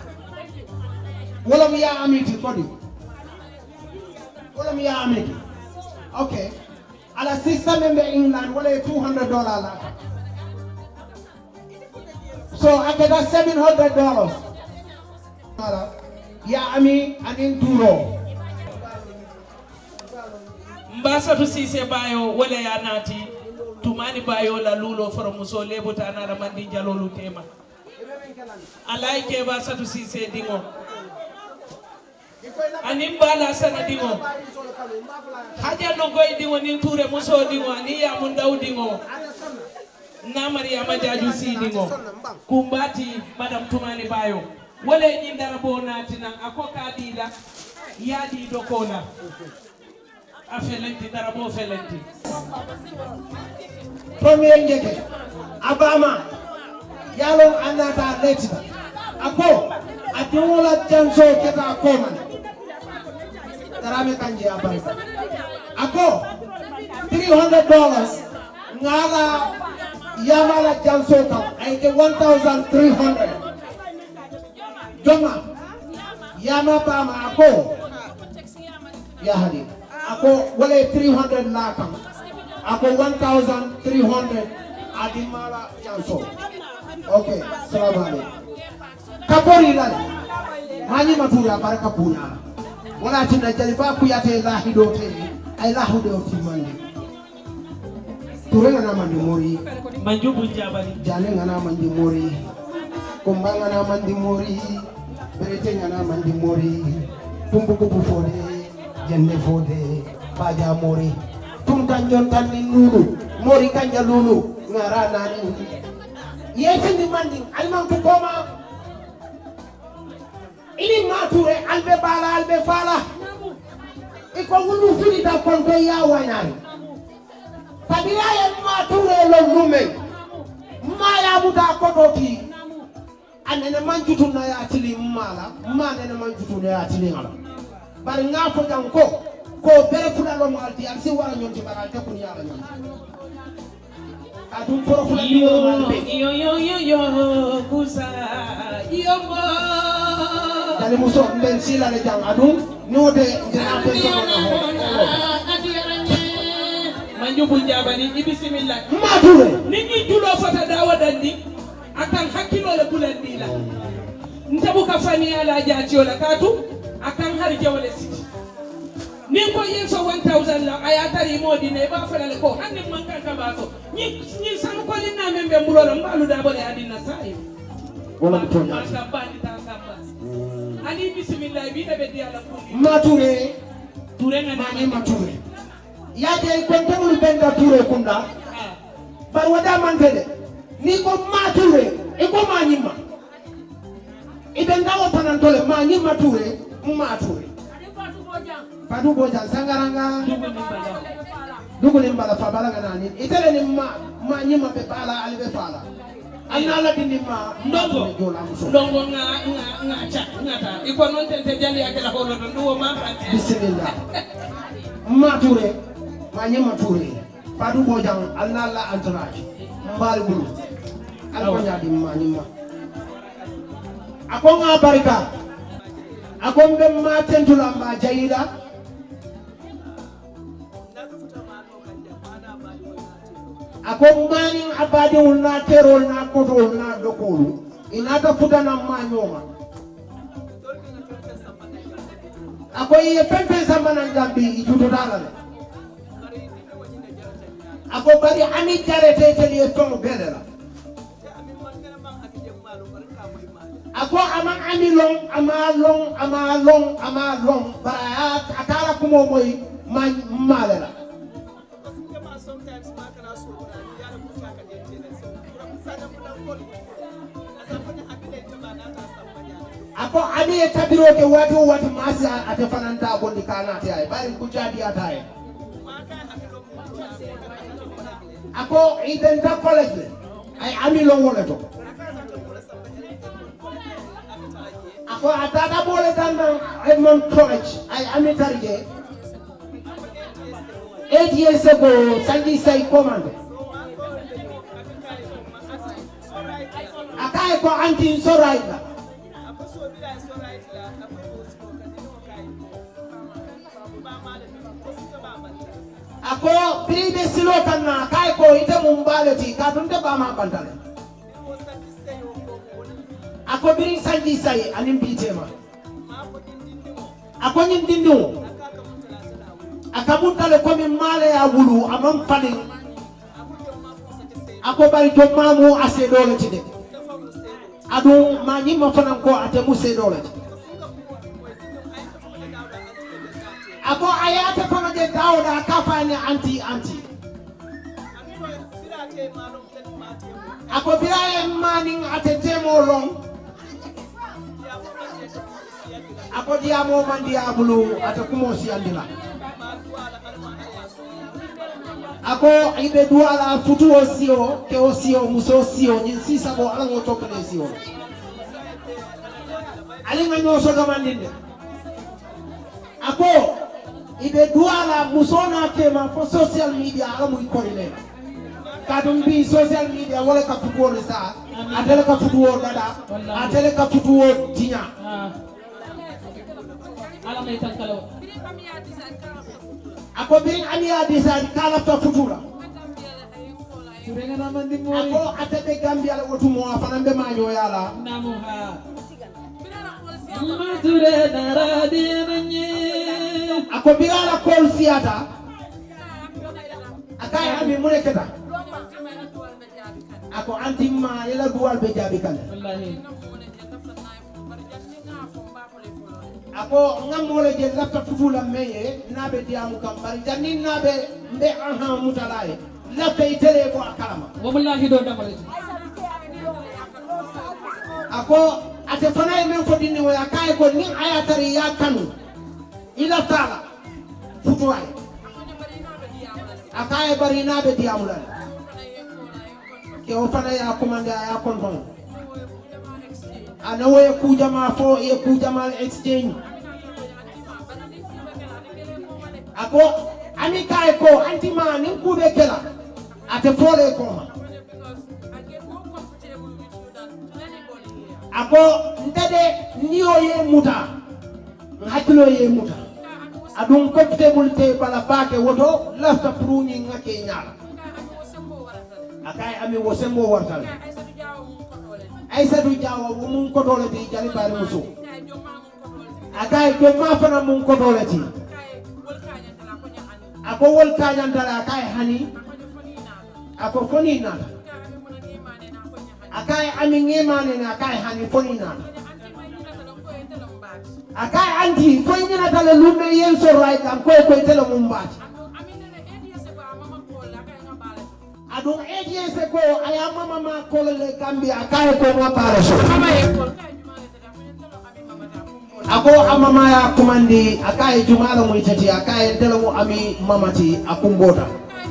wala mi ya amiti kodi wala mi ya amiti Okay. Ala sister member England, what a two hundred dollars. So I get that seven hundred dollars. Yeah, I mean, I mean, Duro. Mbasa tu sise bayo wale ya nati tumani bayo la lulo for muso lebo tana la mandi jalolu tema alai ke basa tu sise dingo animba la sana dingo haja no goy dingo ni ture muso dingo ani ya mundau dingo na Maria majaju si dingo kumbati madam tumani bayo wale nyindara bonati nan akoka dila yadi dokola afelenti darabo felenti premier ngeke abama yalo anata leti ako atola janso keta koman darame kanje abama ako three hundred dollars ngala yamala janso ka ay one thousand three hundred joma yama bama ako ya hadi ako wale three hundred lakam ako one thousand three hundred adimala janso. Okay, salamu alaikum. Kapori lale mani matura baraka puna wala tina jaliba kuyate lahi dote ay lahu dote mandi turenga na mandi mori manjubu jabali jale ngana mandi mori kumbanga na mandi mori berete ngana mandi mori tumbuku bufode jenne fode baja mori tum tanjon tan ni nulu mori kanja lulu ngara nani yete ni mandi alman ko koma ili mature albe bala albe fala iko wulu fili ta konto ya wanani tabila ya mature lo lume maya buta kototi anene manjutu na ya tili mala manene manjutu na ya tili ngala bari ngafo janko ko bere fula lo malti ak si wara nyonti baral te kun yala nyonti adum foro fula yo yo yo yo yo kusa yo mo dali muso ben sila le jang adum note dina ko so na ho manjubu jabali bismillah mature nini julo fata dawa dandi akan hakilo le bulandi la ntabuka fani ala jati wala katu akan harje wala siti ni ko yenso one thousand la ayatari modi ne ba fala le ko hanni man kan ka bato ni ni san ko ni na membe mulola mbalu da bale adina sai wala to ma ka bandi ta samba ali bismillah bi da be di ala ko mature ture na mani mature yaje ko tawul benda ture kunda bar wada mantede ni ko mature e ko manyima iben dawo tanan tole manyima ture mature padu bojan sangaranga dugu ni mbala fa bala ngana ni itele ni ma manyima be bala albe fala anala dini ma ndongo ndongo nga nga nga cha ngata iko non tente jali akela holo ndo ma bismillah mature manyima ture padu bojan anala entourage mbal bulu alko nyaadi manyima ako nga barika ako mbe ma tentula ma jayida ako mani abadi ulna terol na kodol na dokolu inata futa na manyoma ako ye pempe samba na jambi ijuto dalale ako bari ami jarete teli e tongo belela ako ama ami long ama long ama long ama long bara atala kumo moy man malela ako ami e tabiro ke wato wato masi ate fananta bondi kana tay bari ku jadi atay ako identa college ay ami long wala to ako atata bole tan Edmond College ay ami tarje eight years ago sanji say command akay ko anti so right la ako bibe silo kanna kay ko ite mumbaleti ka dunde ba ma bantale ako biri sanji say anim bitema ako nyin dindu akamuntale ko min male ya wulu amam fani ako bari to mamu ase dole ci de adu ma nyima fanan ko ate musse dole ci ako ayate fana de dawda ka fani anti anti ako biraye maning ate temo long ako diamo mandi abulu ate kumo si andila ako ibe duala futu osio ke osio muso osio nyin sisa bo ala ngoto kale osio ali nganyo so gamandinde ako ibe duala muso na ke ma fo social media ala mu ikorile kadum bi social media wala ka futu wona sa atele ka futu wona dada atele ka futu wona tinya ala may tankalo ako biring amiya design kala ta futura ako atebe gambia la wotu mo afana be manyo yala namu ha mature daradi nanye ako birala kol siata akay ami muleketa ako antimma yela duwal be jabi kan wallahi ako ngamole je lafta futula meye nabe diamu kam bari janni nabe mbe aha mutalaye lafta itele ko akalama wallahi do damale ako ate fana men ko dinni wala kay ko ni ayatari ya kanu ila tala futuay akaye bari nabe diamu la ke o fana ya komanda ya konton ana woye ku jama fo e ku jama exchange ako ani kay ko antima ni ku be kala ate fole ko ma ako ndade niyo ye muta hakilo ye muta adum comfortable te bala bake woto lafta pruni ngake nyala akay ami wo sembo wartal Aissatou Diawo bu mun ko dole ti jali bari musu akay do ma fana mun ko dole ti ako wol kanyan dala akay hani ako foni na akay ami ngemane na akay hani foni na akay anti ko nyina dala lume yen so right am ko ko tele mum baati adon agency ko aya mama ma ko le Gambia kay ko ma pare so ako amama ya kumandi akay jumala mo itati akay tele mo ami mamati akumbota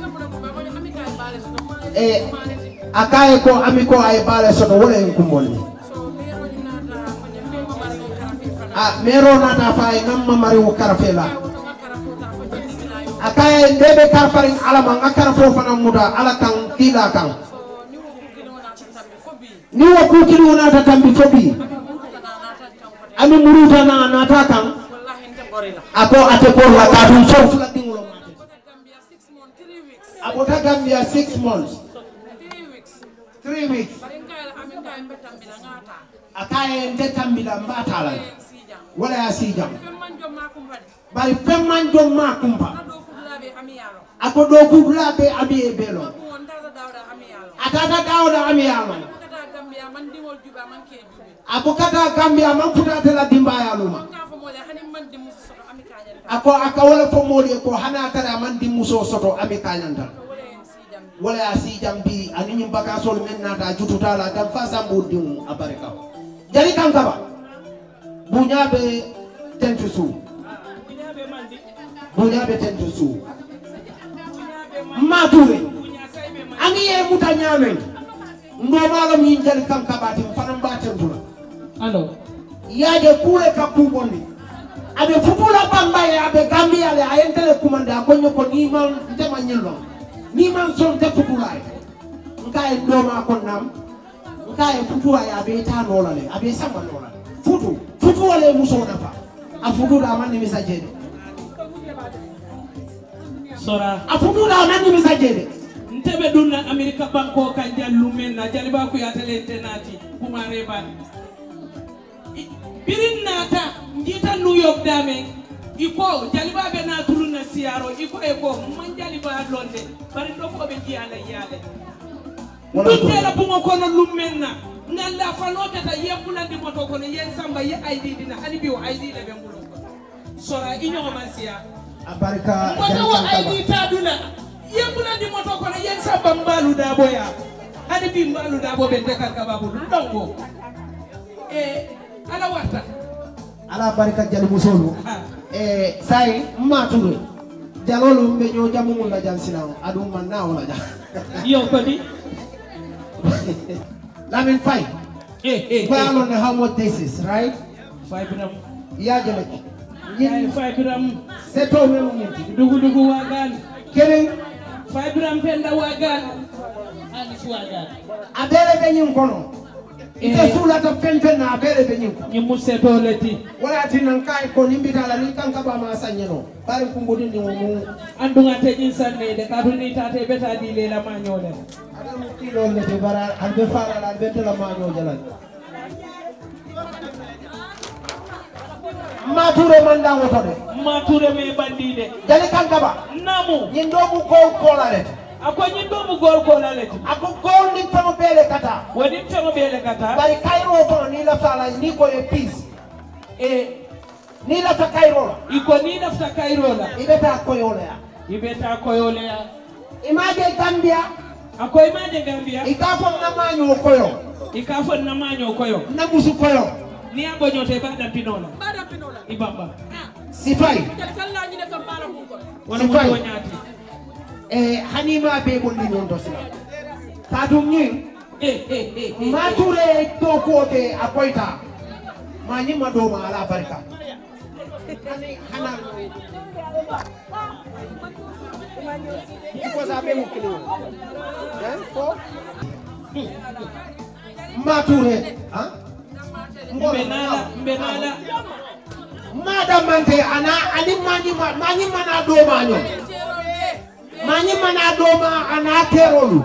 eh akay ko ami ko ay bale so wala en kumboni ah mero nata fay ngam mamari wo karafela akay ndebe karfarin alama ngakara fofu na muda ala kan kila kan ni wo ku kili wona ta tambi fobi ami muruta na nata kan ako ate borla ka dum fofu la dingulo mate abota Gambia six months three weeks akay nde tambila mbatala wala ya sijam bari femman jom ma kumpa ako do kudula be abi belo atata dawda ami yalo ako kata Gambia man futata la dimba yaluma ako aka wala fo modi ko hana tara man dimuso soto ami kanyanta wala asi jambi ani nyim bakasol men nata jututa la dam fasa mbudum abareka jari kankaba bunyabe tentusu bunyabe tentusu mature ani ye muta nyamen ndo mala mi jali kankaba tim fanam batentula alo yaade kure kapuboni abe fufula bambaye abe Gambia le ayentele kumanda ko nyoko ni man ndema nyelo ni man son te futulay nkaay ndoma ko nam nkaay futuwa ya be ta nola le abe sama nola futu futu wala muso nafa a futu da man ni misajede sora afumula nani misajede ntebe dunna America banko kan jallu menna jaliba ko yatale tenati kuma reban birin nata ngita New York dame iko jaliba be na turuna siaro iko e ko man jaliba londe bari do ko be jiyala yale ndutela bungo kono lumenna ngalla fanote ta yembulande moto kono yen samba ye I D dina ani biwo I D le be mbulo sora inyo mansia abarika moto wa I D ta duna yembulande moto kono yen samba mbalu da boya ani bi mbalu da bo be dekal kababu dongo e ala warta ala barika jali musolu eh sai maturu jalolu mbe nyo jamu la jansina adu man na wala ja yo ko di Lamin five. Eh, eh, well, I don't know how much this is, right? Five gram. Yeah, Jelek. Yeah, five gram. Seto me unti. Dugu dugu wagan. Kidding? Five gram penda wagan. And wagan. Abere benyum kono. Ite sula ta fenfen na abere benyum. Nyimu seto leti. Wala tinan kai ko nimbita la ni kanka ba ma sanyeno. Bari kumbodi ndi mu. Andunga te insanne de kaduni tate beta di le la manyole. Adam kilo le de bara albe fara la albe la manyo jalan. Mature manda woto de. Mature me bandide. Jali kanka ba. Namu. Nyindo bu ko ko la le. Ako nyindo mu gol ko la leti. Ako gol ni tamo bele kata. Wadi tamo bele kata. Bari kairo ko ni la sala ni ko e peace. E ni la ta kairo. Iko ni la ta kairo la. Ibeta ko yole ya. Ibeta ko yole ya. Imaje Gambia. Ako imaje Gambia. Ikafo na manyo koyo. Ikafo na manyo koyo. Na busu koyo. Ni ambo nyote bada pinola. Bada pinola. Ibamba. Sifai. Kala nyine kambara mungo. Wana mtu wanyati. Eh hanima be bondi nyondo sila. Tadum nyi. Eh eh eh. Mature to kote akoita. Manyi madoma ala barika. Hani hana. Iko za be mukilo. Eh ko. Mature, ha? Mbenala, mbenala. Madam mante ana ani mani mani mana do manyo. Mani mana do ma ana terolu.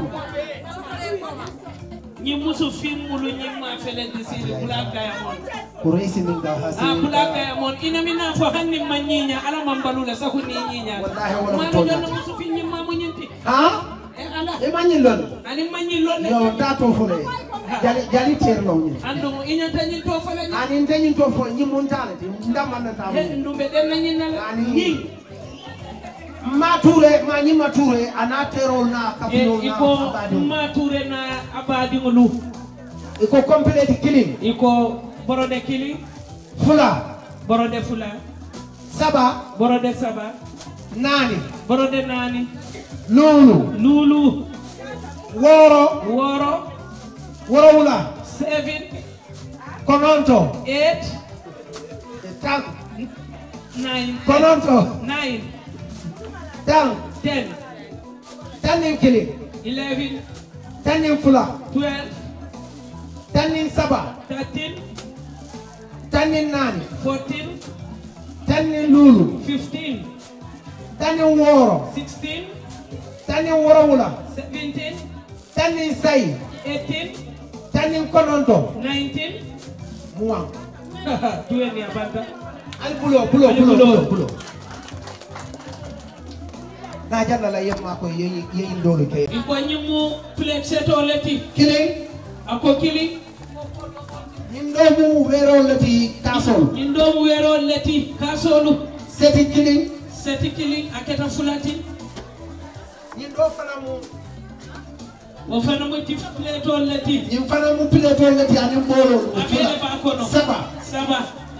Ni musu filmulu ni ma fele disiri bulaka ya mon. Kuresi minga hasi. Ah bulaka ya mon ina mina fo hanni manyinya ala mambalula sa hunni nyinya. Wallahi wala ma to. ma musu filmi ma munyinti. Ha? E ala. E manyi lon. Ani manyi lon. Yo dato fole. Jali jali terlo ni. Ando inya tanyi to fole ni. Ani tanyi to fole ni montale ti ndama na tamu. He ndumbe den na nyina la. Ani. Mature manyi mature ana terol na kapino na. Iko mature na abadi ngulu. Iko complete killing. Iko borode killing. Fula. Borode fula. Saba. Borode saba. Nani. Borode nani. Lulu. Lulu. Woro. Woro. Woro wula. Seven. Kononto. Eight. Tang. Nine. Kononto. Nine. Tang. Ten. Tanin killing. Eleven. Tanin fula. Twelve. Tanin saba. Thirteen. Tanin nani. Fourteen. Tanin lulu. Fifteen. Tanin woro. Sixteen. Tanin woro wula. Seventeen. Tanin say. Eighteen. Tanin kononto. Nineteen. Muang. Twenty abanda. Ali pulo pulo Ali pulo pulo. pulo pulo. Na jalla la yema ko yeyi yeyi ndolo kay. Iko nyimu plate seto leti. Killing. Ako killing. Nyindomu wero lati kasol. Nyindomu wero leti kasolu. Seti killing. Seti killing aketa fulati. Nyindo fana mu. O fana mo tif plate leti. Nyim fana mu pileto lati ani mbolo. Afele ba kono. Saba. Saba.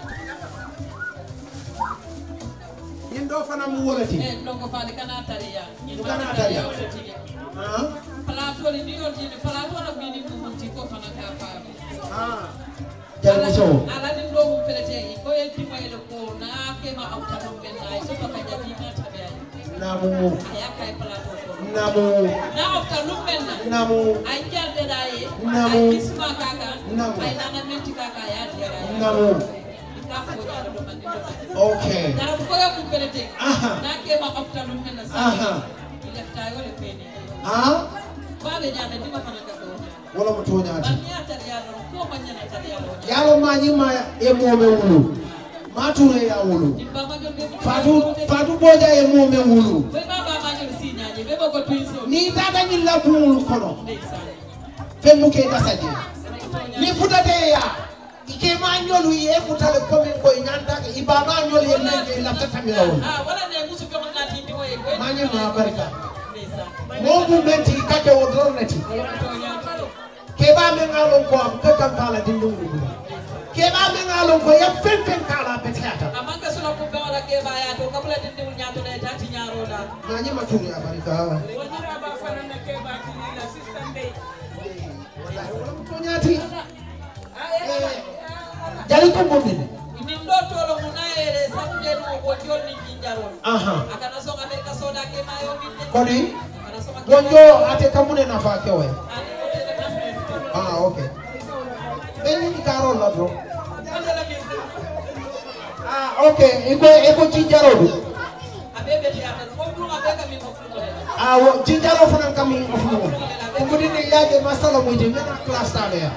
Nyindo fana mu wolati. Eh ndongo fali kana tariya. Kana tariya. Ah. Plateau ni ndiyo ni plateau na bini kumunti ko fana ka fa. Ah. Jalo so. Ala ni ndongo pelete ko yenti mayelo ko na ke ma auta no benai so ka kanya bina tabia. Namu. Ayaka e plateau ko. Namu. Na auta lumena. Namu. Ay jande dai. Namu. Ay kisma kaka. Namu. Ay nana menti kaka ya dia. Namu. Ika ko jalo do mandi. Okay. Dara ko ya ku pelete. Aha. Na ke ma afta dum men sa aha ila tayo le peni ah babe nyame dima fana ka do wala mo toñaati baniya tariyalo ko manyana tariyalo yalo ma ñima e moome wulu ma touré ya wulu dimba ma jombe Fatou Fatou Bodia e moome wulu be baba ma jom signaaje be ko twinso ni tata ñilla buŋolu kono ndeysaan femmu ke dasaje ni futate ya ike ma ñolu ye futale comme koy ñantake ibama ñolu ye lege lafta tamirawo ah wala ne musu ko ngati ndi woy ko ma ñima barka ndeysaan mo mu menti kake wo dorneti keba me ngalon ko am ke kam kala dindungu keba me ngalon ko ya fen fen kala betata amanga sula ko be wala ke baya to kabula dindul nyaato le tati nyaaro da ma ñima turu ya barka wajira ba fana na ke ba tinila system day wala mo toñati jali ko mo min ni ndo tolo munayele samde no ko jonni jinjarol aha akana so amerika soda ke mayo min kodi akana so gonjo ate kamune na fa kewe ah okay beni karo la bro ah okay iko iko jinjaro du abebe tiata ko dum abeka mi ko ah wo jinjaro fanan kam mi of mo ko ko dini yaje masala mo je mena class ta ya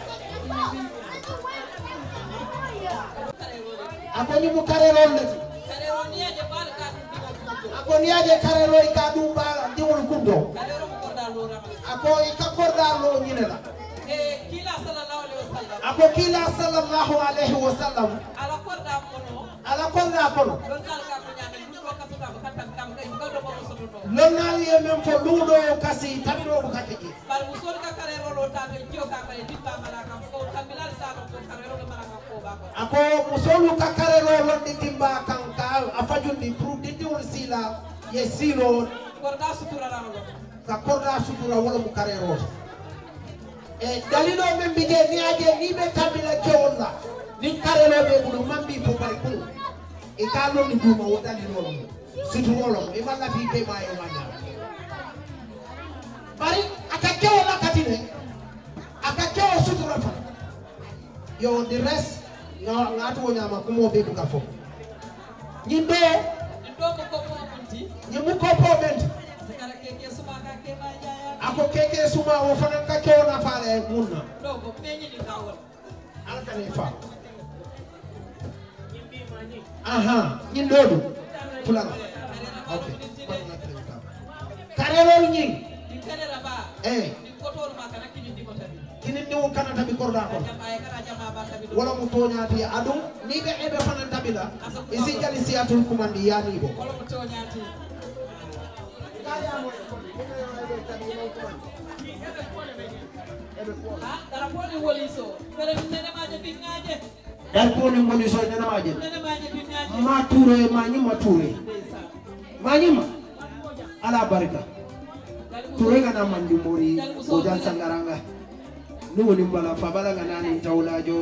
ako ni mu karelo lati karero niaje bal ka ako ni yaje karelo e ka dum ba diwol kundo karero ko da lora ako e ka korda lo nyinela e kila sallallahu alaihi wasallam ako kila sallallahu alaihi wasallam ala ko da kono ala korda kono don kala ka ko nyame dum ko ka suka ko katam kam kay ko do ko so do lonnali e men fo luudo kasi tabiro ko katiki bar musol ka karero lo ta be jio ka kay dippa mala kam ko kambilal sa ko karero lo mala kam ko ba ko ako musolu ka karelo londi timba kan ka afajundi pour dindi won sila ye silo ko da sutura la lo ka korda sutura wala mu karero e dalilo men bige ni aje ni be tabila kewonna ni karelo be bulu mambi fo bari ko e ka lo ni duma wo dalilo lo sutura lo e mala fi be ma e wanya bari aka kewona katine aka kewo sutura fa yo the rest no ngatu wonya ma kumo be buka fo nyindo ndo ko ko mo munti nyimu ko po benti sekara ke ke suma ka ke ba jaya ako keke suma wo fanan ka kewona faale munna ndo ko peñi ni kawol alkane fa aha nyindo du fulana okay karelo nyi ni karera ba eh ni ko to ma kana kini ndi ko tabi kini ni won kana tabi korda ko jama e kana jama ba tabi wala mu toñati adum ni be ebe fanan tabila isi jali siatul kumandi yani bo wala mo to nyaati ah dara ko ni woli so kare mi nene ma je bingaje dal ko ni ngoni so nana maje nene ma je bingaje ma touré ma ni ma touré ndeysan ma ni ma ala barika touré ngana mandi mori o jan sangaranga ni woni mbala fa bala ngana ni tawlajo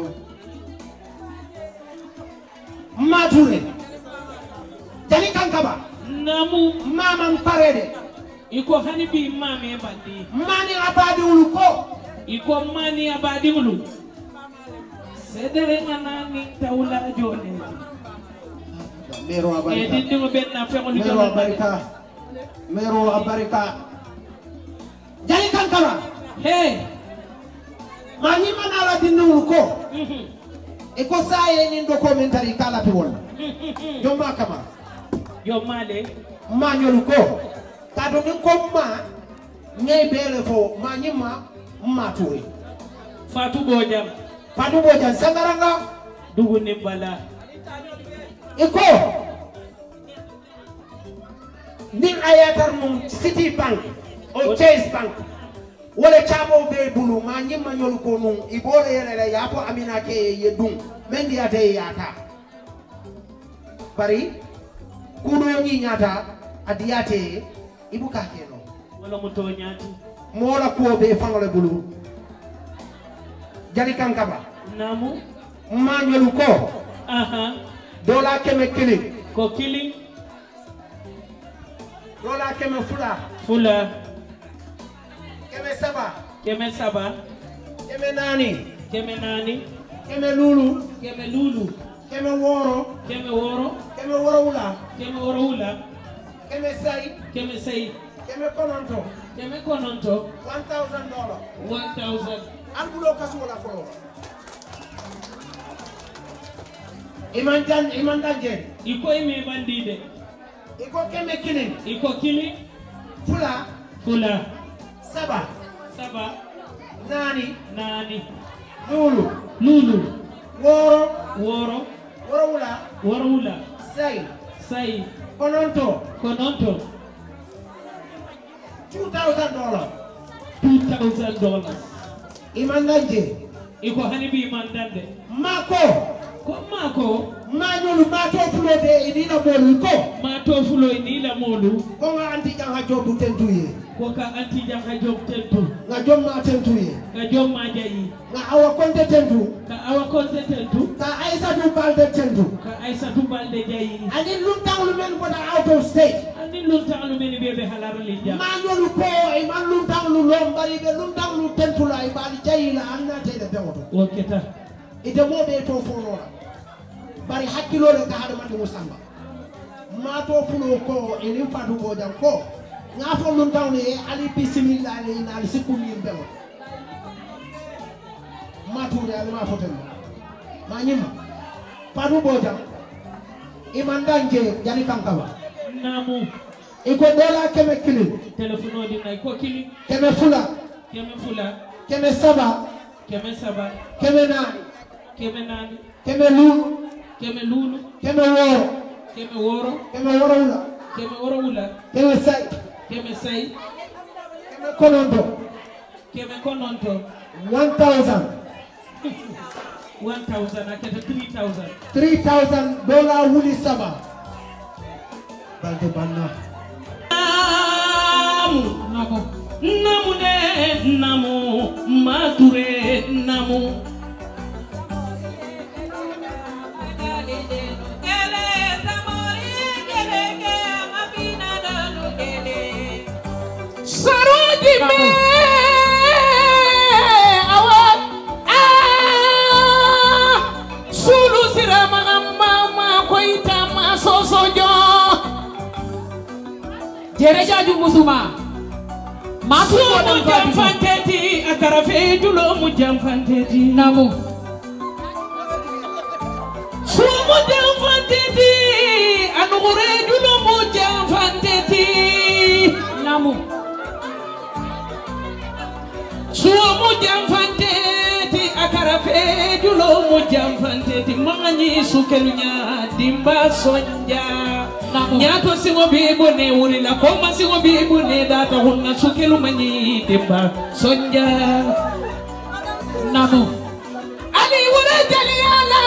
ma touré jali kankaba namu mama parede iko hani bi mame bandi mani abadi uluko iko mani abadi mulu sedere nganani tawla jone mero e abarika dindi mo benna fe mo mero lido abarika mero abarika jali kankaba he mani manala dinnu uluko iko saye ni ndo commentary kala pe wala jomma kama yo male ma nyolu ko kado ni ko ma ngay bele fo ma nyima ma tuwe Fatou Bodia Fatou Bodia sangaranga dugu ni bala iko ni ayatar mum City Bank o Chase Bank wala chabo be bulu ma nyima nyolu ko nun ibole yele ya ko amina ke yedum mendi ate yata bari kuno nyi nyata adiyate ibuka keno wala mo to nyaati mola ko be fangole bulu jali kankaba namu manyolu ko aha dola keme kili ko killing dola keme fula fula keme saba keme saba keme nani keme nani keme lulu keme lulu keme woro keme woro keme woro wula keme woro wula keme say keme say keme kononto keme kononto one thousand dollars one thousand albulo kasu wala folo iman dan iman dan jen iko ime bandide iko keme kinin iko kini fula fula saba saba nani nani lulu lulu woro woro woro wula woro wula say say kononto kononto two thousand dollars two thousand dollars iman dan jen iko hani bi mandande mako ko mako mañolu mato fulo de inina molu ko mato fulo inila molu ko nga anti jang ha jobu tentuye ko ka anti jang ha job tentu nga jom ma tentuye nga jom ma jayi nga awa konte tentu ka awa konte tentu ka aisa du balde tentu ka aisa tu balde jayi ani lum tanglu men ko out of state ani lum tanglu men bebe halar li jam mañolu ko e man lum tanglu lom bari be lum tanglu tentu la e bali jayi la anna tede bewoto o keta ite mo be to fonora bari hakkilo le ka hada matu musamba mato fulo ko enin fatu ko jam ko nga fo lum tawne ali bismillah le na ali sikku mi bewo matu le ali ma fotem ma nyima fatu bo jam imandanje jani kankawa namu iko dola keme kili telefono di nay ko kili keme fula keme fula keme saba keme saba keme nani keme nani keme lulu keme lulu keme woro keme woro keme woro wula keme woro wula keme say keme say keme konondo keme kononto one thousand one thousand aketa three thousand three thousand dollar wuli saba balde banna namu namu namu ne namu mature namu Saroji me awa ah sulu sira mama ko ita ma sosojo jere jaju musuma masu ko mu jam fanteti akara fe julo mu jam fanteti namu sumu jam fanteti anugure julo mu jam fanteti namu sumu jam fanteti akara fe julo mu jam fanteti mangani sukelunya dimba sonja nyato singo bibu ne wuri la koma singo bibu ne data hunna sukelu mani dimba sonja namu ali wura jali ala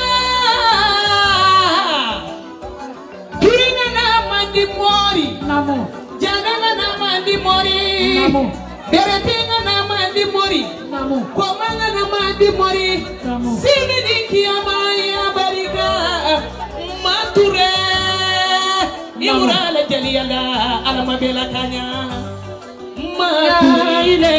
kirina na mandi mori namu jangana na mandi mori namu beretinga na mandi mori namu komanga na mandi mori namu sini dikiyama ya barika mature Iura la jaliala ala mabela kanya maile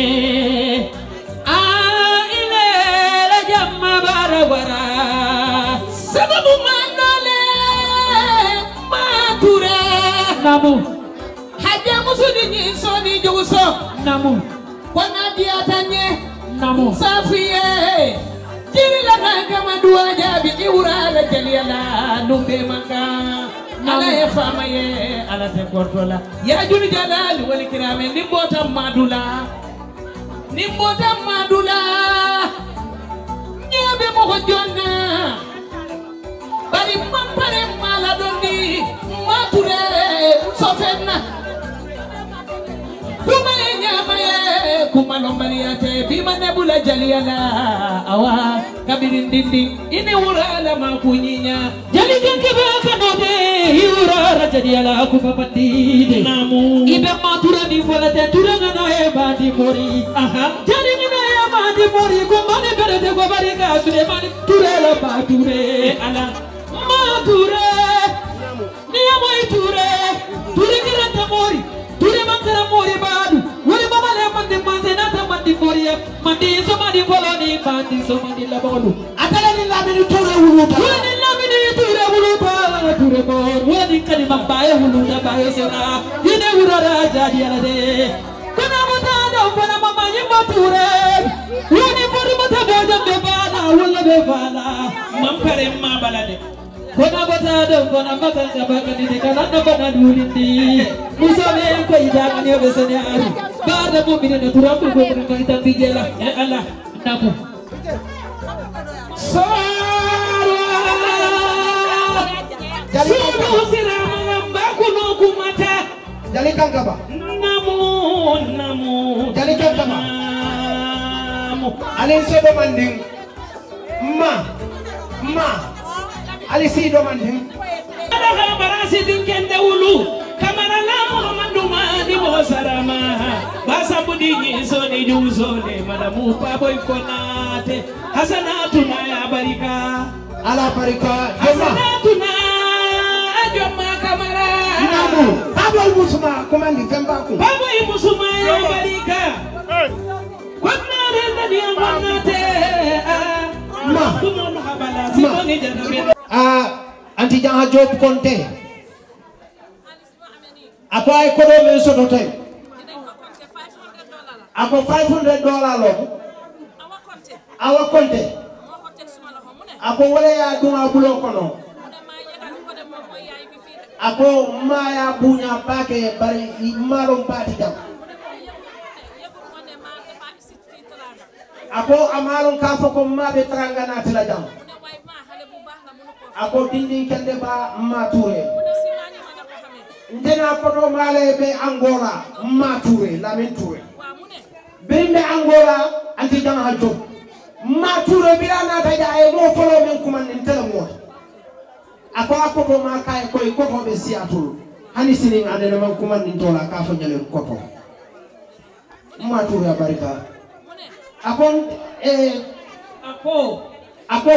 aile la jamma barawara sababu manole mature namu haja musudi ni soni joguso namu kwana diatanye namu safiye jiri la kama dua jabi iura la jaliala numbe maka ala ya fama ye ala te kortola ya juli jalal wal kirame nimbota madula nimbota madula nyabe mo ko jonna bari mampare mala dondi mature sofenna kuma nyama ye kuma lombaliate bima nebula jaliala awa kabirin dindi ini urala makunyinya jali janke ba kanode yura rajadi ala ku babandide namu ibe matura ni folate turanga na e bandi mori aha jali ni na e bandi mori ko mane bere de ko bari ka sure mane turela ba ture ala mature ni amoi ture ture kiranta mori ture mantara mori badu wori mama le mandi manze na ta mandi mori mandi so mandi boloni mandi so mandi la bolu atala ni lamini ture wuluta woni lamini ture wuluta ture bor woni kalima mambaye huluda baye sera yine urara jadi alade kuna mutada upana mama nyimba ture yuni pori mata boja bebala wala bebala mampare mabalade kuna mutada upana mata sabaka ni kana nabana dulindi musabe ko idanga ni obesene ari bada mo bidene turafu ko ko itambijela ya Allah nabu Jali kangkaba. Namu, namu. Jali kangkaba. Ali sedo manding. Ma, ma. Ali sedo manding. Ada barasi tingkende ulu. Kamara lamu manduma di bosarama. Basa budinyi soni juzole madamu paboy konate. Hasanatu na ya barika. Ala barika. Hasanatu na joma kamara. Namu. Pablo Musuma komandi fembaku. Pablo Musuma ya barika. Wana renda dia wanate. Ma. Kumono habala simoni jana. Ah, anti jangan job konte. Apa ekonomi sotote? Apa five hundred dollars lo? Awa konte. Apa wala ya dunga bulo kono? Ako maya bunya bake bari marom pati jam. Ako amalon kafo ko mabe tranga na tila jam. Ako dinding kende ba mature. Ndena koto male be Angola mature lamin ture. Binde Angola anti jam hajo. Mature bila na taja e mo follow men kumandin tele mo. Ako ako to makay koy koto be siatul hani sining adena man kumandin tola ka fo jale koto mature barika akon eh Ako ako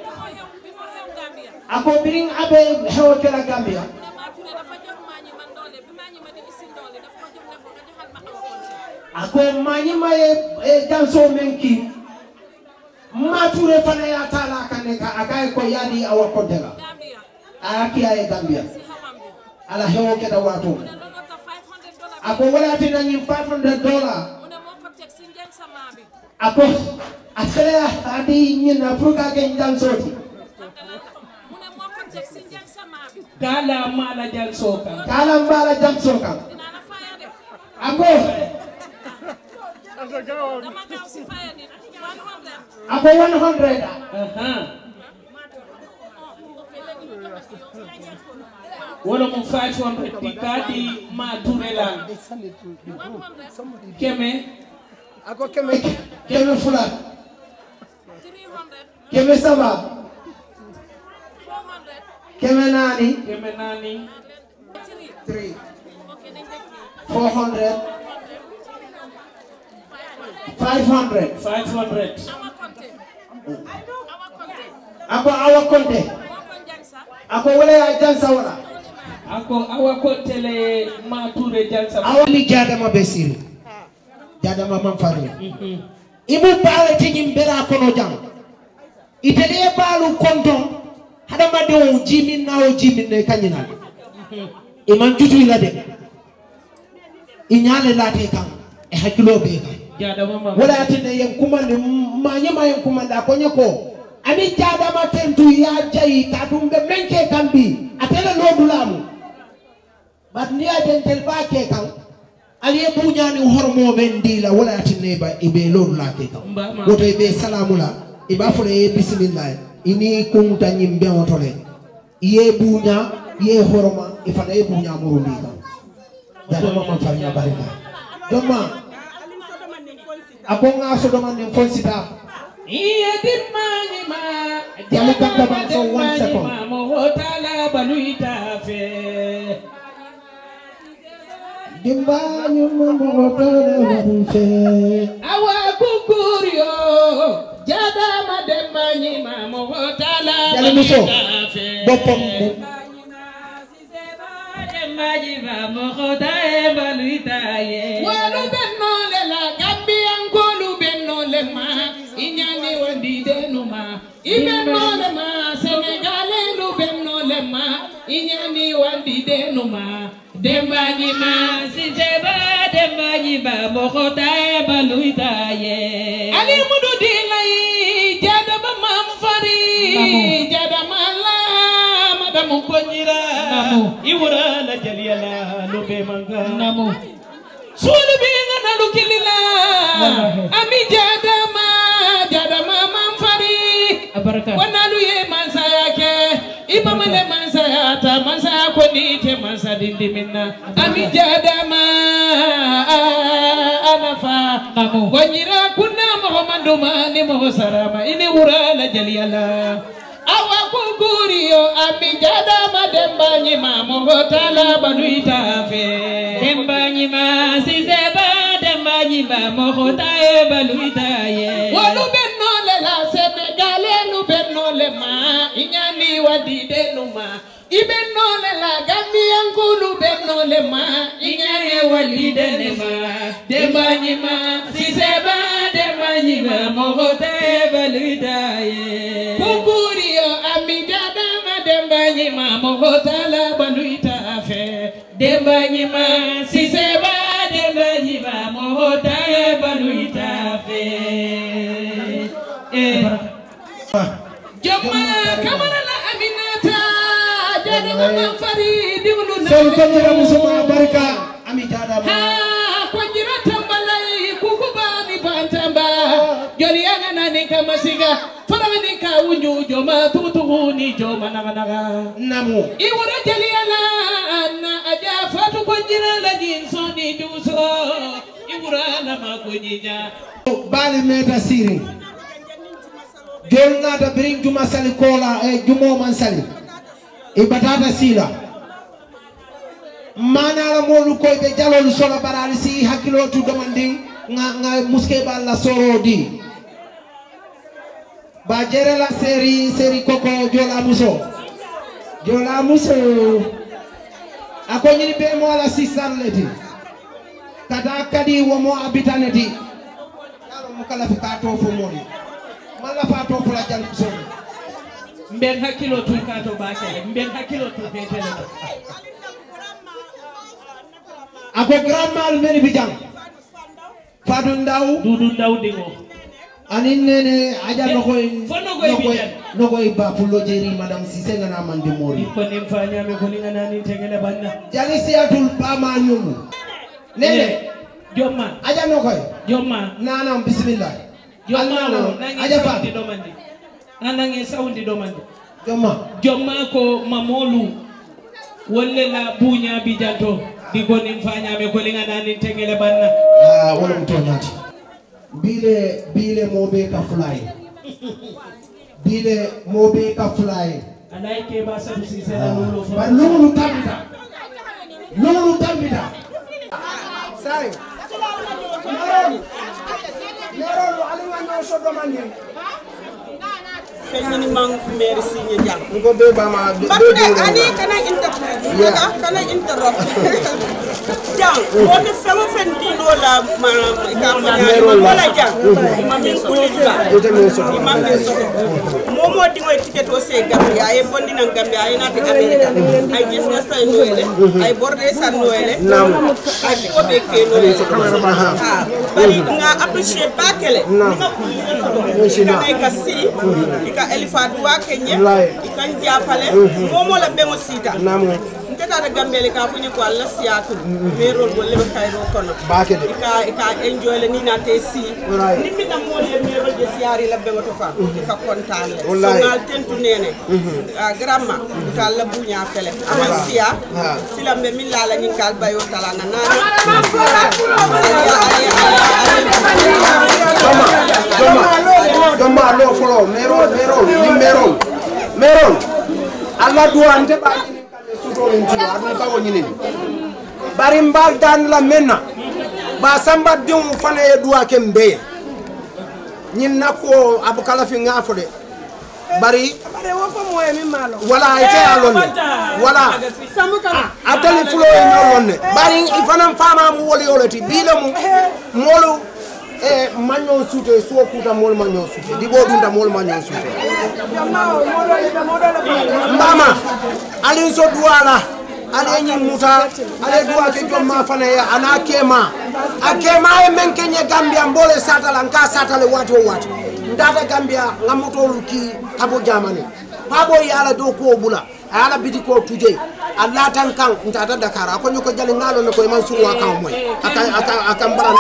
ako biring abe hewo kala Gambia ako manyi maye e danso menki mature fana ya tala kaneka akay ko yadi awa kodela aki ay Gambia ala hewo keda watu ako wala tina ni five hundred dollars ako akala adi nyina pruka ke ndam soti kala mala jal soka kala mbala jam soka ako ako one hundred aha wala mo five hundred tikadi maturela keme ako keme keme fula keme saba keme nani keme nani three four hundred five hundred five hundred ako awa konte ako wala ya jansa wala ako awa kontele mature jansa awali jadama besiri jadama manfari ibu baale tinyim bera kono jam itele balu konton hadama de jimin nawo jimin ne kanyina iman jutu ila de inyale late kam e hakilo be kam jadama ma wala tinde yen kumande manyama yen kumande akonya ko ani jadama tentu ya jayi kadum be menke kambi atela lodulamu bat ni adentel ba ke kan ali bunyani hormo ben dila wala tinde ba ibe lodula ke kan woto ibe salamula iba fole bismillah ini kunta nyimbe otole ye bunya ye horma ifana ye bunya murundi kan jadama ma farinya barika doma abonga so domande fonsita iya dimani ma jali kanga ba so one second mo hotala baluita fe dimbanyu mo hotala baluita awa kukurio jada ma demani ma mo hotala jali muso bopom demani ma mo hotala baluita ye walu benno le la Gambia ngolu benno le ma inyani wandi denuma ibenno le ma Senegal lu benno le ma inyani wandi di denuma demba nyima si seba demba nyiba mokota e baluita ye ali mudu dilai jada ba mam fari jada mala madamu konyira iwura la jaliala lube manga namu sulu binga na lukilila ami jada ma jada ma mam fari abaraka wanalu ye mansa yake ibamale mansa yata mansa ko ni te mansa dindi minna ami jada ma anafa namu wanyira kunna muhammadu mani mo sarama ini wura la jaliala awa kuguriyo ami jada ma demba nyima mo tala banuita fe demba nyima si seba demba nyima mo tae baluita ye walu benno le la senegale lu benno le ma inyani wadi denuma ibenno le la gambian kulu benno le ma inyani wadi denuma demba nyima si seba demba nyima mo tae baluita ye kuguriyo ami jada ma demba nyima mo tala baluita fe demba nyima si seba demba nyima mo tae baluita fe eh joma kamara la aminata jada ma fari diwlu na Sol konjira musuma barka ami jada ma ha konjira tambalai kukubani bantamba joli yana nani kama siga farawani ka unyu joma tutu ni joma naga naga namu iwura jali ala na aja fatu konjira la jinso ni duso iwura la makunyinya bali meta siri jol nata bring juma sali kola e jumo man sali e batata sila mana la molu koy be jalol sola barali si hakilo tu domandi nga nga muske balla soro di ba jere la seri seri koko jola muso jola muso ako nyini be mo la sisar leti kada kadi wo mo abitaneti yalo mo kala fi ka to fo modi mala fa to fo la jal muso mben hakilo tu ka to ba kele mben hakilo tu be tele ako grandmal meni bijang fadu ndaw dudu ndaw dingo anin nene aja nokoy Fo nokoy bijan. nokoy ba pulo jeri madam Cissé ngana man de mori ko nim fanya me ko ni ngana ni tengene banna jali siatul ba ma nyumu nene jomma aja nokoy jomma nana bismillah jomma Alnano, nangi aja fa sawndi domandi nanangi sawndi domandi jomma jomma ko mamolu wolle la bunya bijanto di ko nim fanya me ko li ngana ni tengene banna ah wala mtonati bile bile mobe ka fly bile mobe ka fly alay ke ba sabu si sera lolo fo ba lulu tambita lulu tambita sai Nerolu Nerolu alinga no so domande Fenni mang maire signé jang. ngo be ba ma be Bakne ani kana interrupt. Maka kana interrupt. Jang, mo de fengo fen di do la ma ka fa wala jang. Imam bin Kulisa. Imam bin Soto. Mo mo di ngoy ticket o se Gambia ay bondi nan Gambia ay nati America. Ay gis nga say noyele, ay borde san noyele. Ay ko be ke noyele. Ah, bari nga appreciate ba kele. Nga kulisa so. Ay ka si ika Elifa duwa kenye ika njapale momo la bengo sita namu nteka da gambele ka funye ko alla siyatu me rol go lebe kayro kono bakede ika ika enjoy le ni na te si nimmi na mo le me rol de siyari la bengo to fa ika kontane so ngal tentu nene a gramma ika la bunya fele amal siya sila me min la la ni kal bayo tala na na Doma lo follow mero mero ni mero mero alla duante ba ni kane suto ni adu ka woni ni bari mbal dan la menna ba samba dum fana e duwa kembe nyin nako abukala fi ngafo de bari bare wo ko moye mi malo wala ite alonne wala samuka atali fulo e nyolonne bari ifana fama mu woli yolati bile mu molu e magnon soute so kuta mol magnon soute di bo dunda mol magnon soute mama alin so duala ale ñi muta ale duwa ke jomma fana ya ana kema akema e men kenye Gambia mbole satala nka satale wati o wati ndata Gambia ngamuto luki kabo jamani pabo yala do ko bula ala bidi ko tuje Allah tan kan ndata Dakar ko nyuko jali ngalo ne ko man suwa kan moy aka aka aka mbaran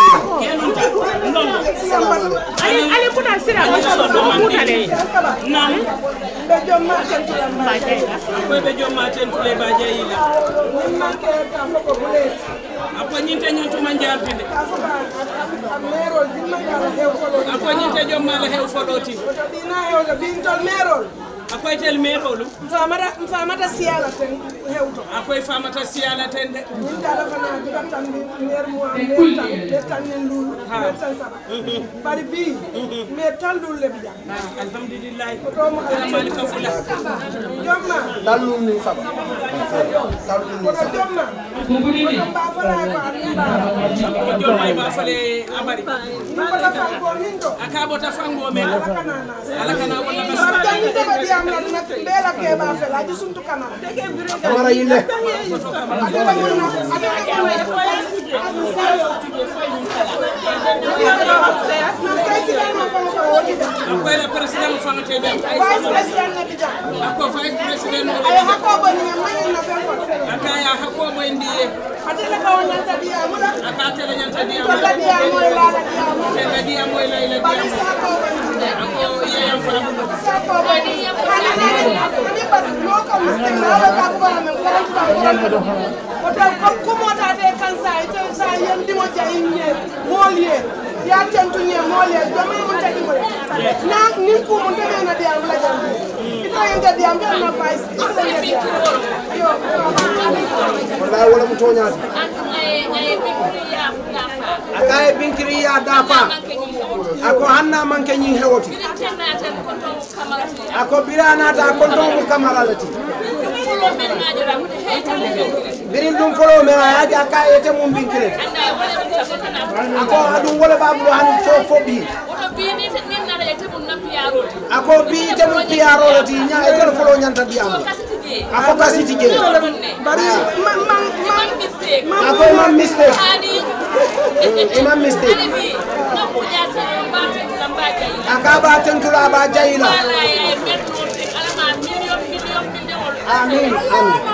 ali ali kuna sira ko kuna le nam be jomma tentula ba jeyla ko be jomma tentule ba jeyla manke ta ko bule apo nyinte nyontu man jarbinde merol dimma dara hew folo apo nyinte jomma la hew foloti dina hew da bintol merol akoy tel merolu famata famata siala ten hewto akoy famata siala ten de min dala fana diga tan mer mo mer tan tan lulu mer tan saba bari bi mer tan lulu le biya alhamdulillah ko to mo malika fula jomma dalu ni saba dalu ni saba jomma ko ba fala ko arimba ko jomma ba fale abari ni ko ta fango nindo akabo ta fango me ala kana wala bas bela ke ba fe la jisuntu kanara kamara yille akoy la president mo fanga tay dem vice president na bija ako vice president no ay hako bo ni mayen na fe ko akaya hako bo ndiye atela ka wona ta dia mo la akatela nyanta dia mo la dia mo la la dia mo la dia mo la la dia mo ako ye yam fa ko bo ni yam ala na ni ba mo ko mistake na la ka ko na men ko hotel ko ko mo ta de kan sa ite sa yem di mo jayi nye molie ya tentu nye molie do me mo tagi mo na ni ko mo de na dia la jambi ita yenda dia mo na vice ita yenda yo wala wala mu toñaati akaye binkiri ya dafa ako hanna manke nyi hewoti ako birana ta konto mu kamaralati birin dum folo me aja akaye te mum binkire ako adum wala babu han fo fo bi ako bi te mu piarolati nya e ko folo nyanta diam ako kasiti je bari man man man ako man mistake imam mistake akaba tentula ba jayila amin amin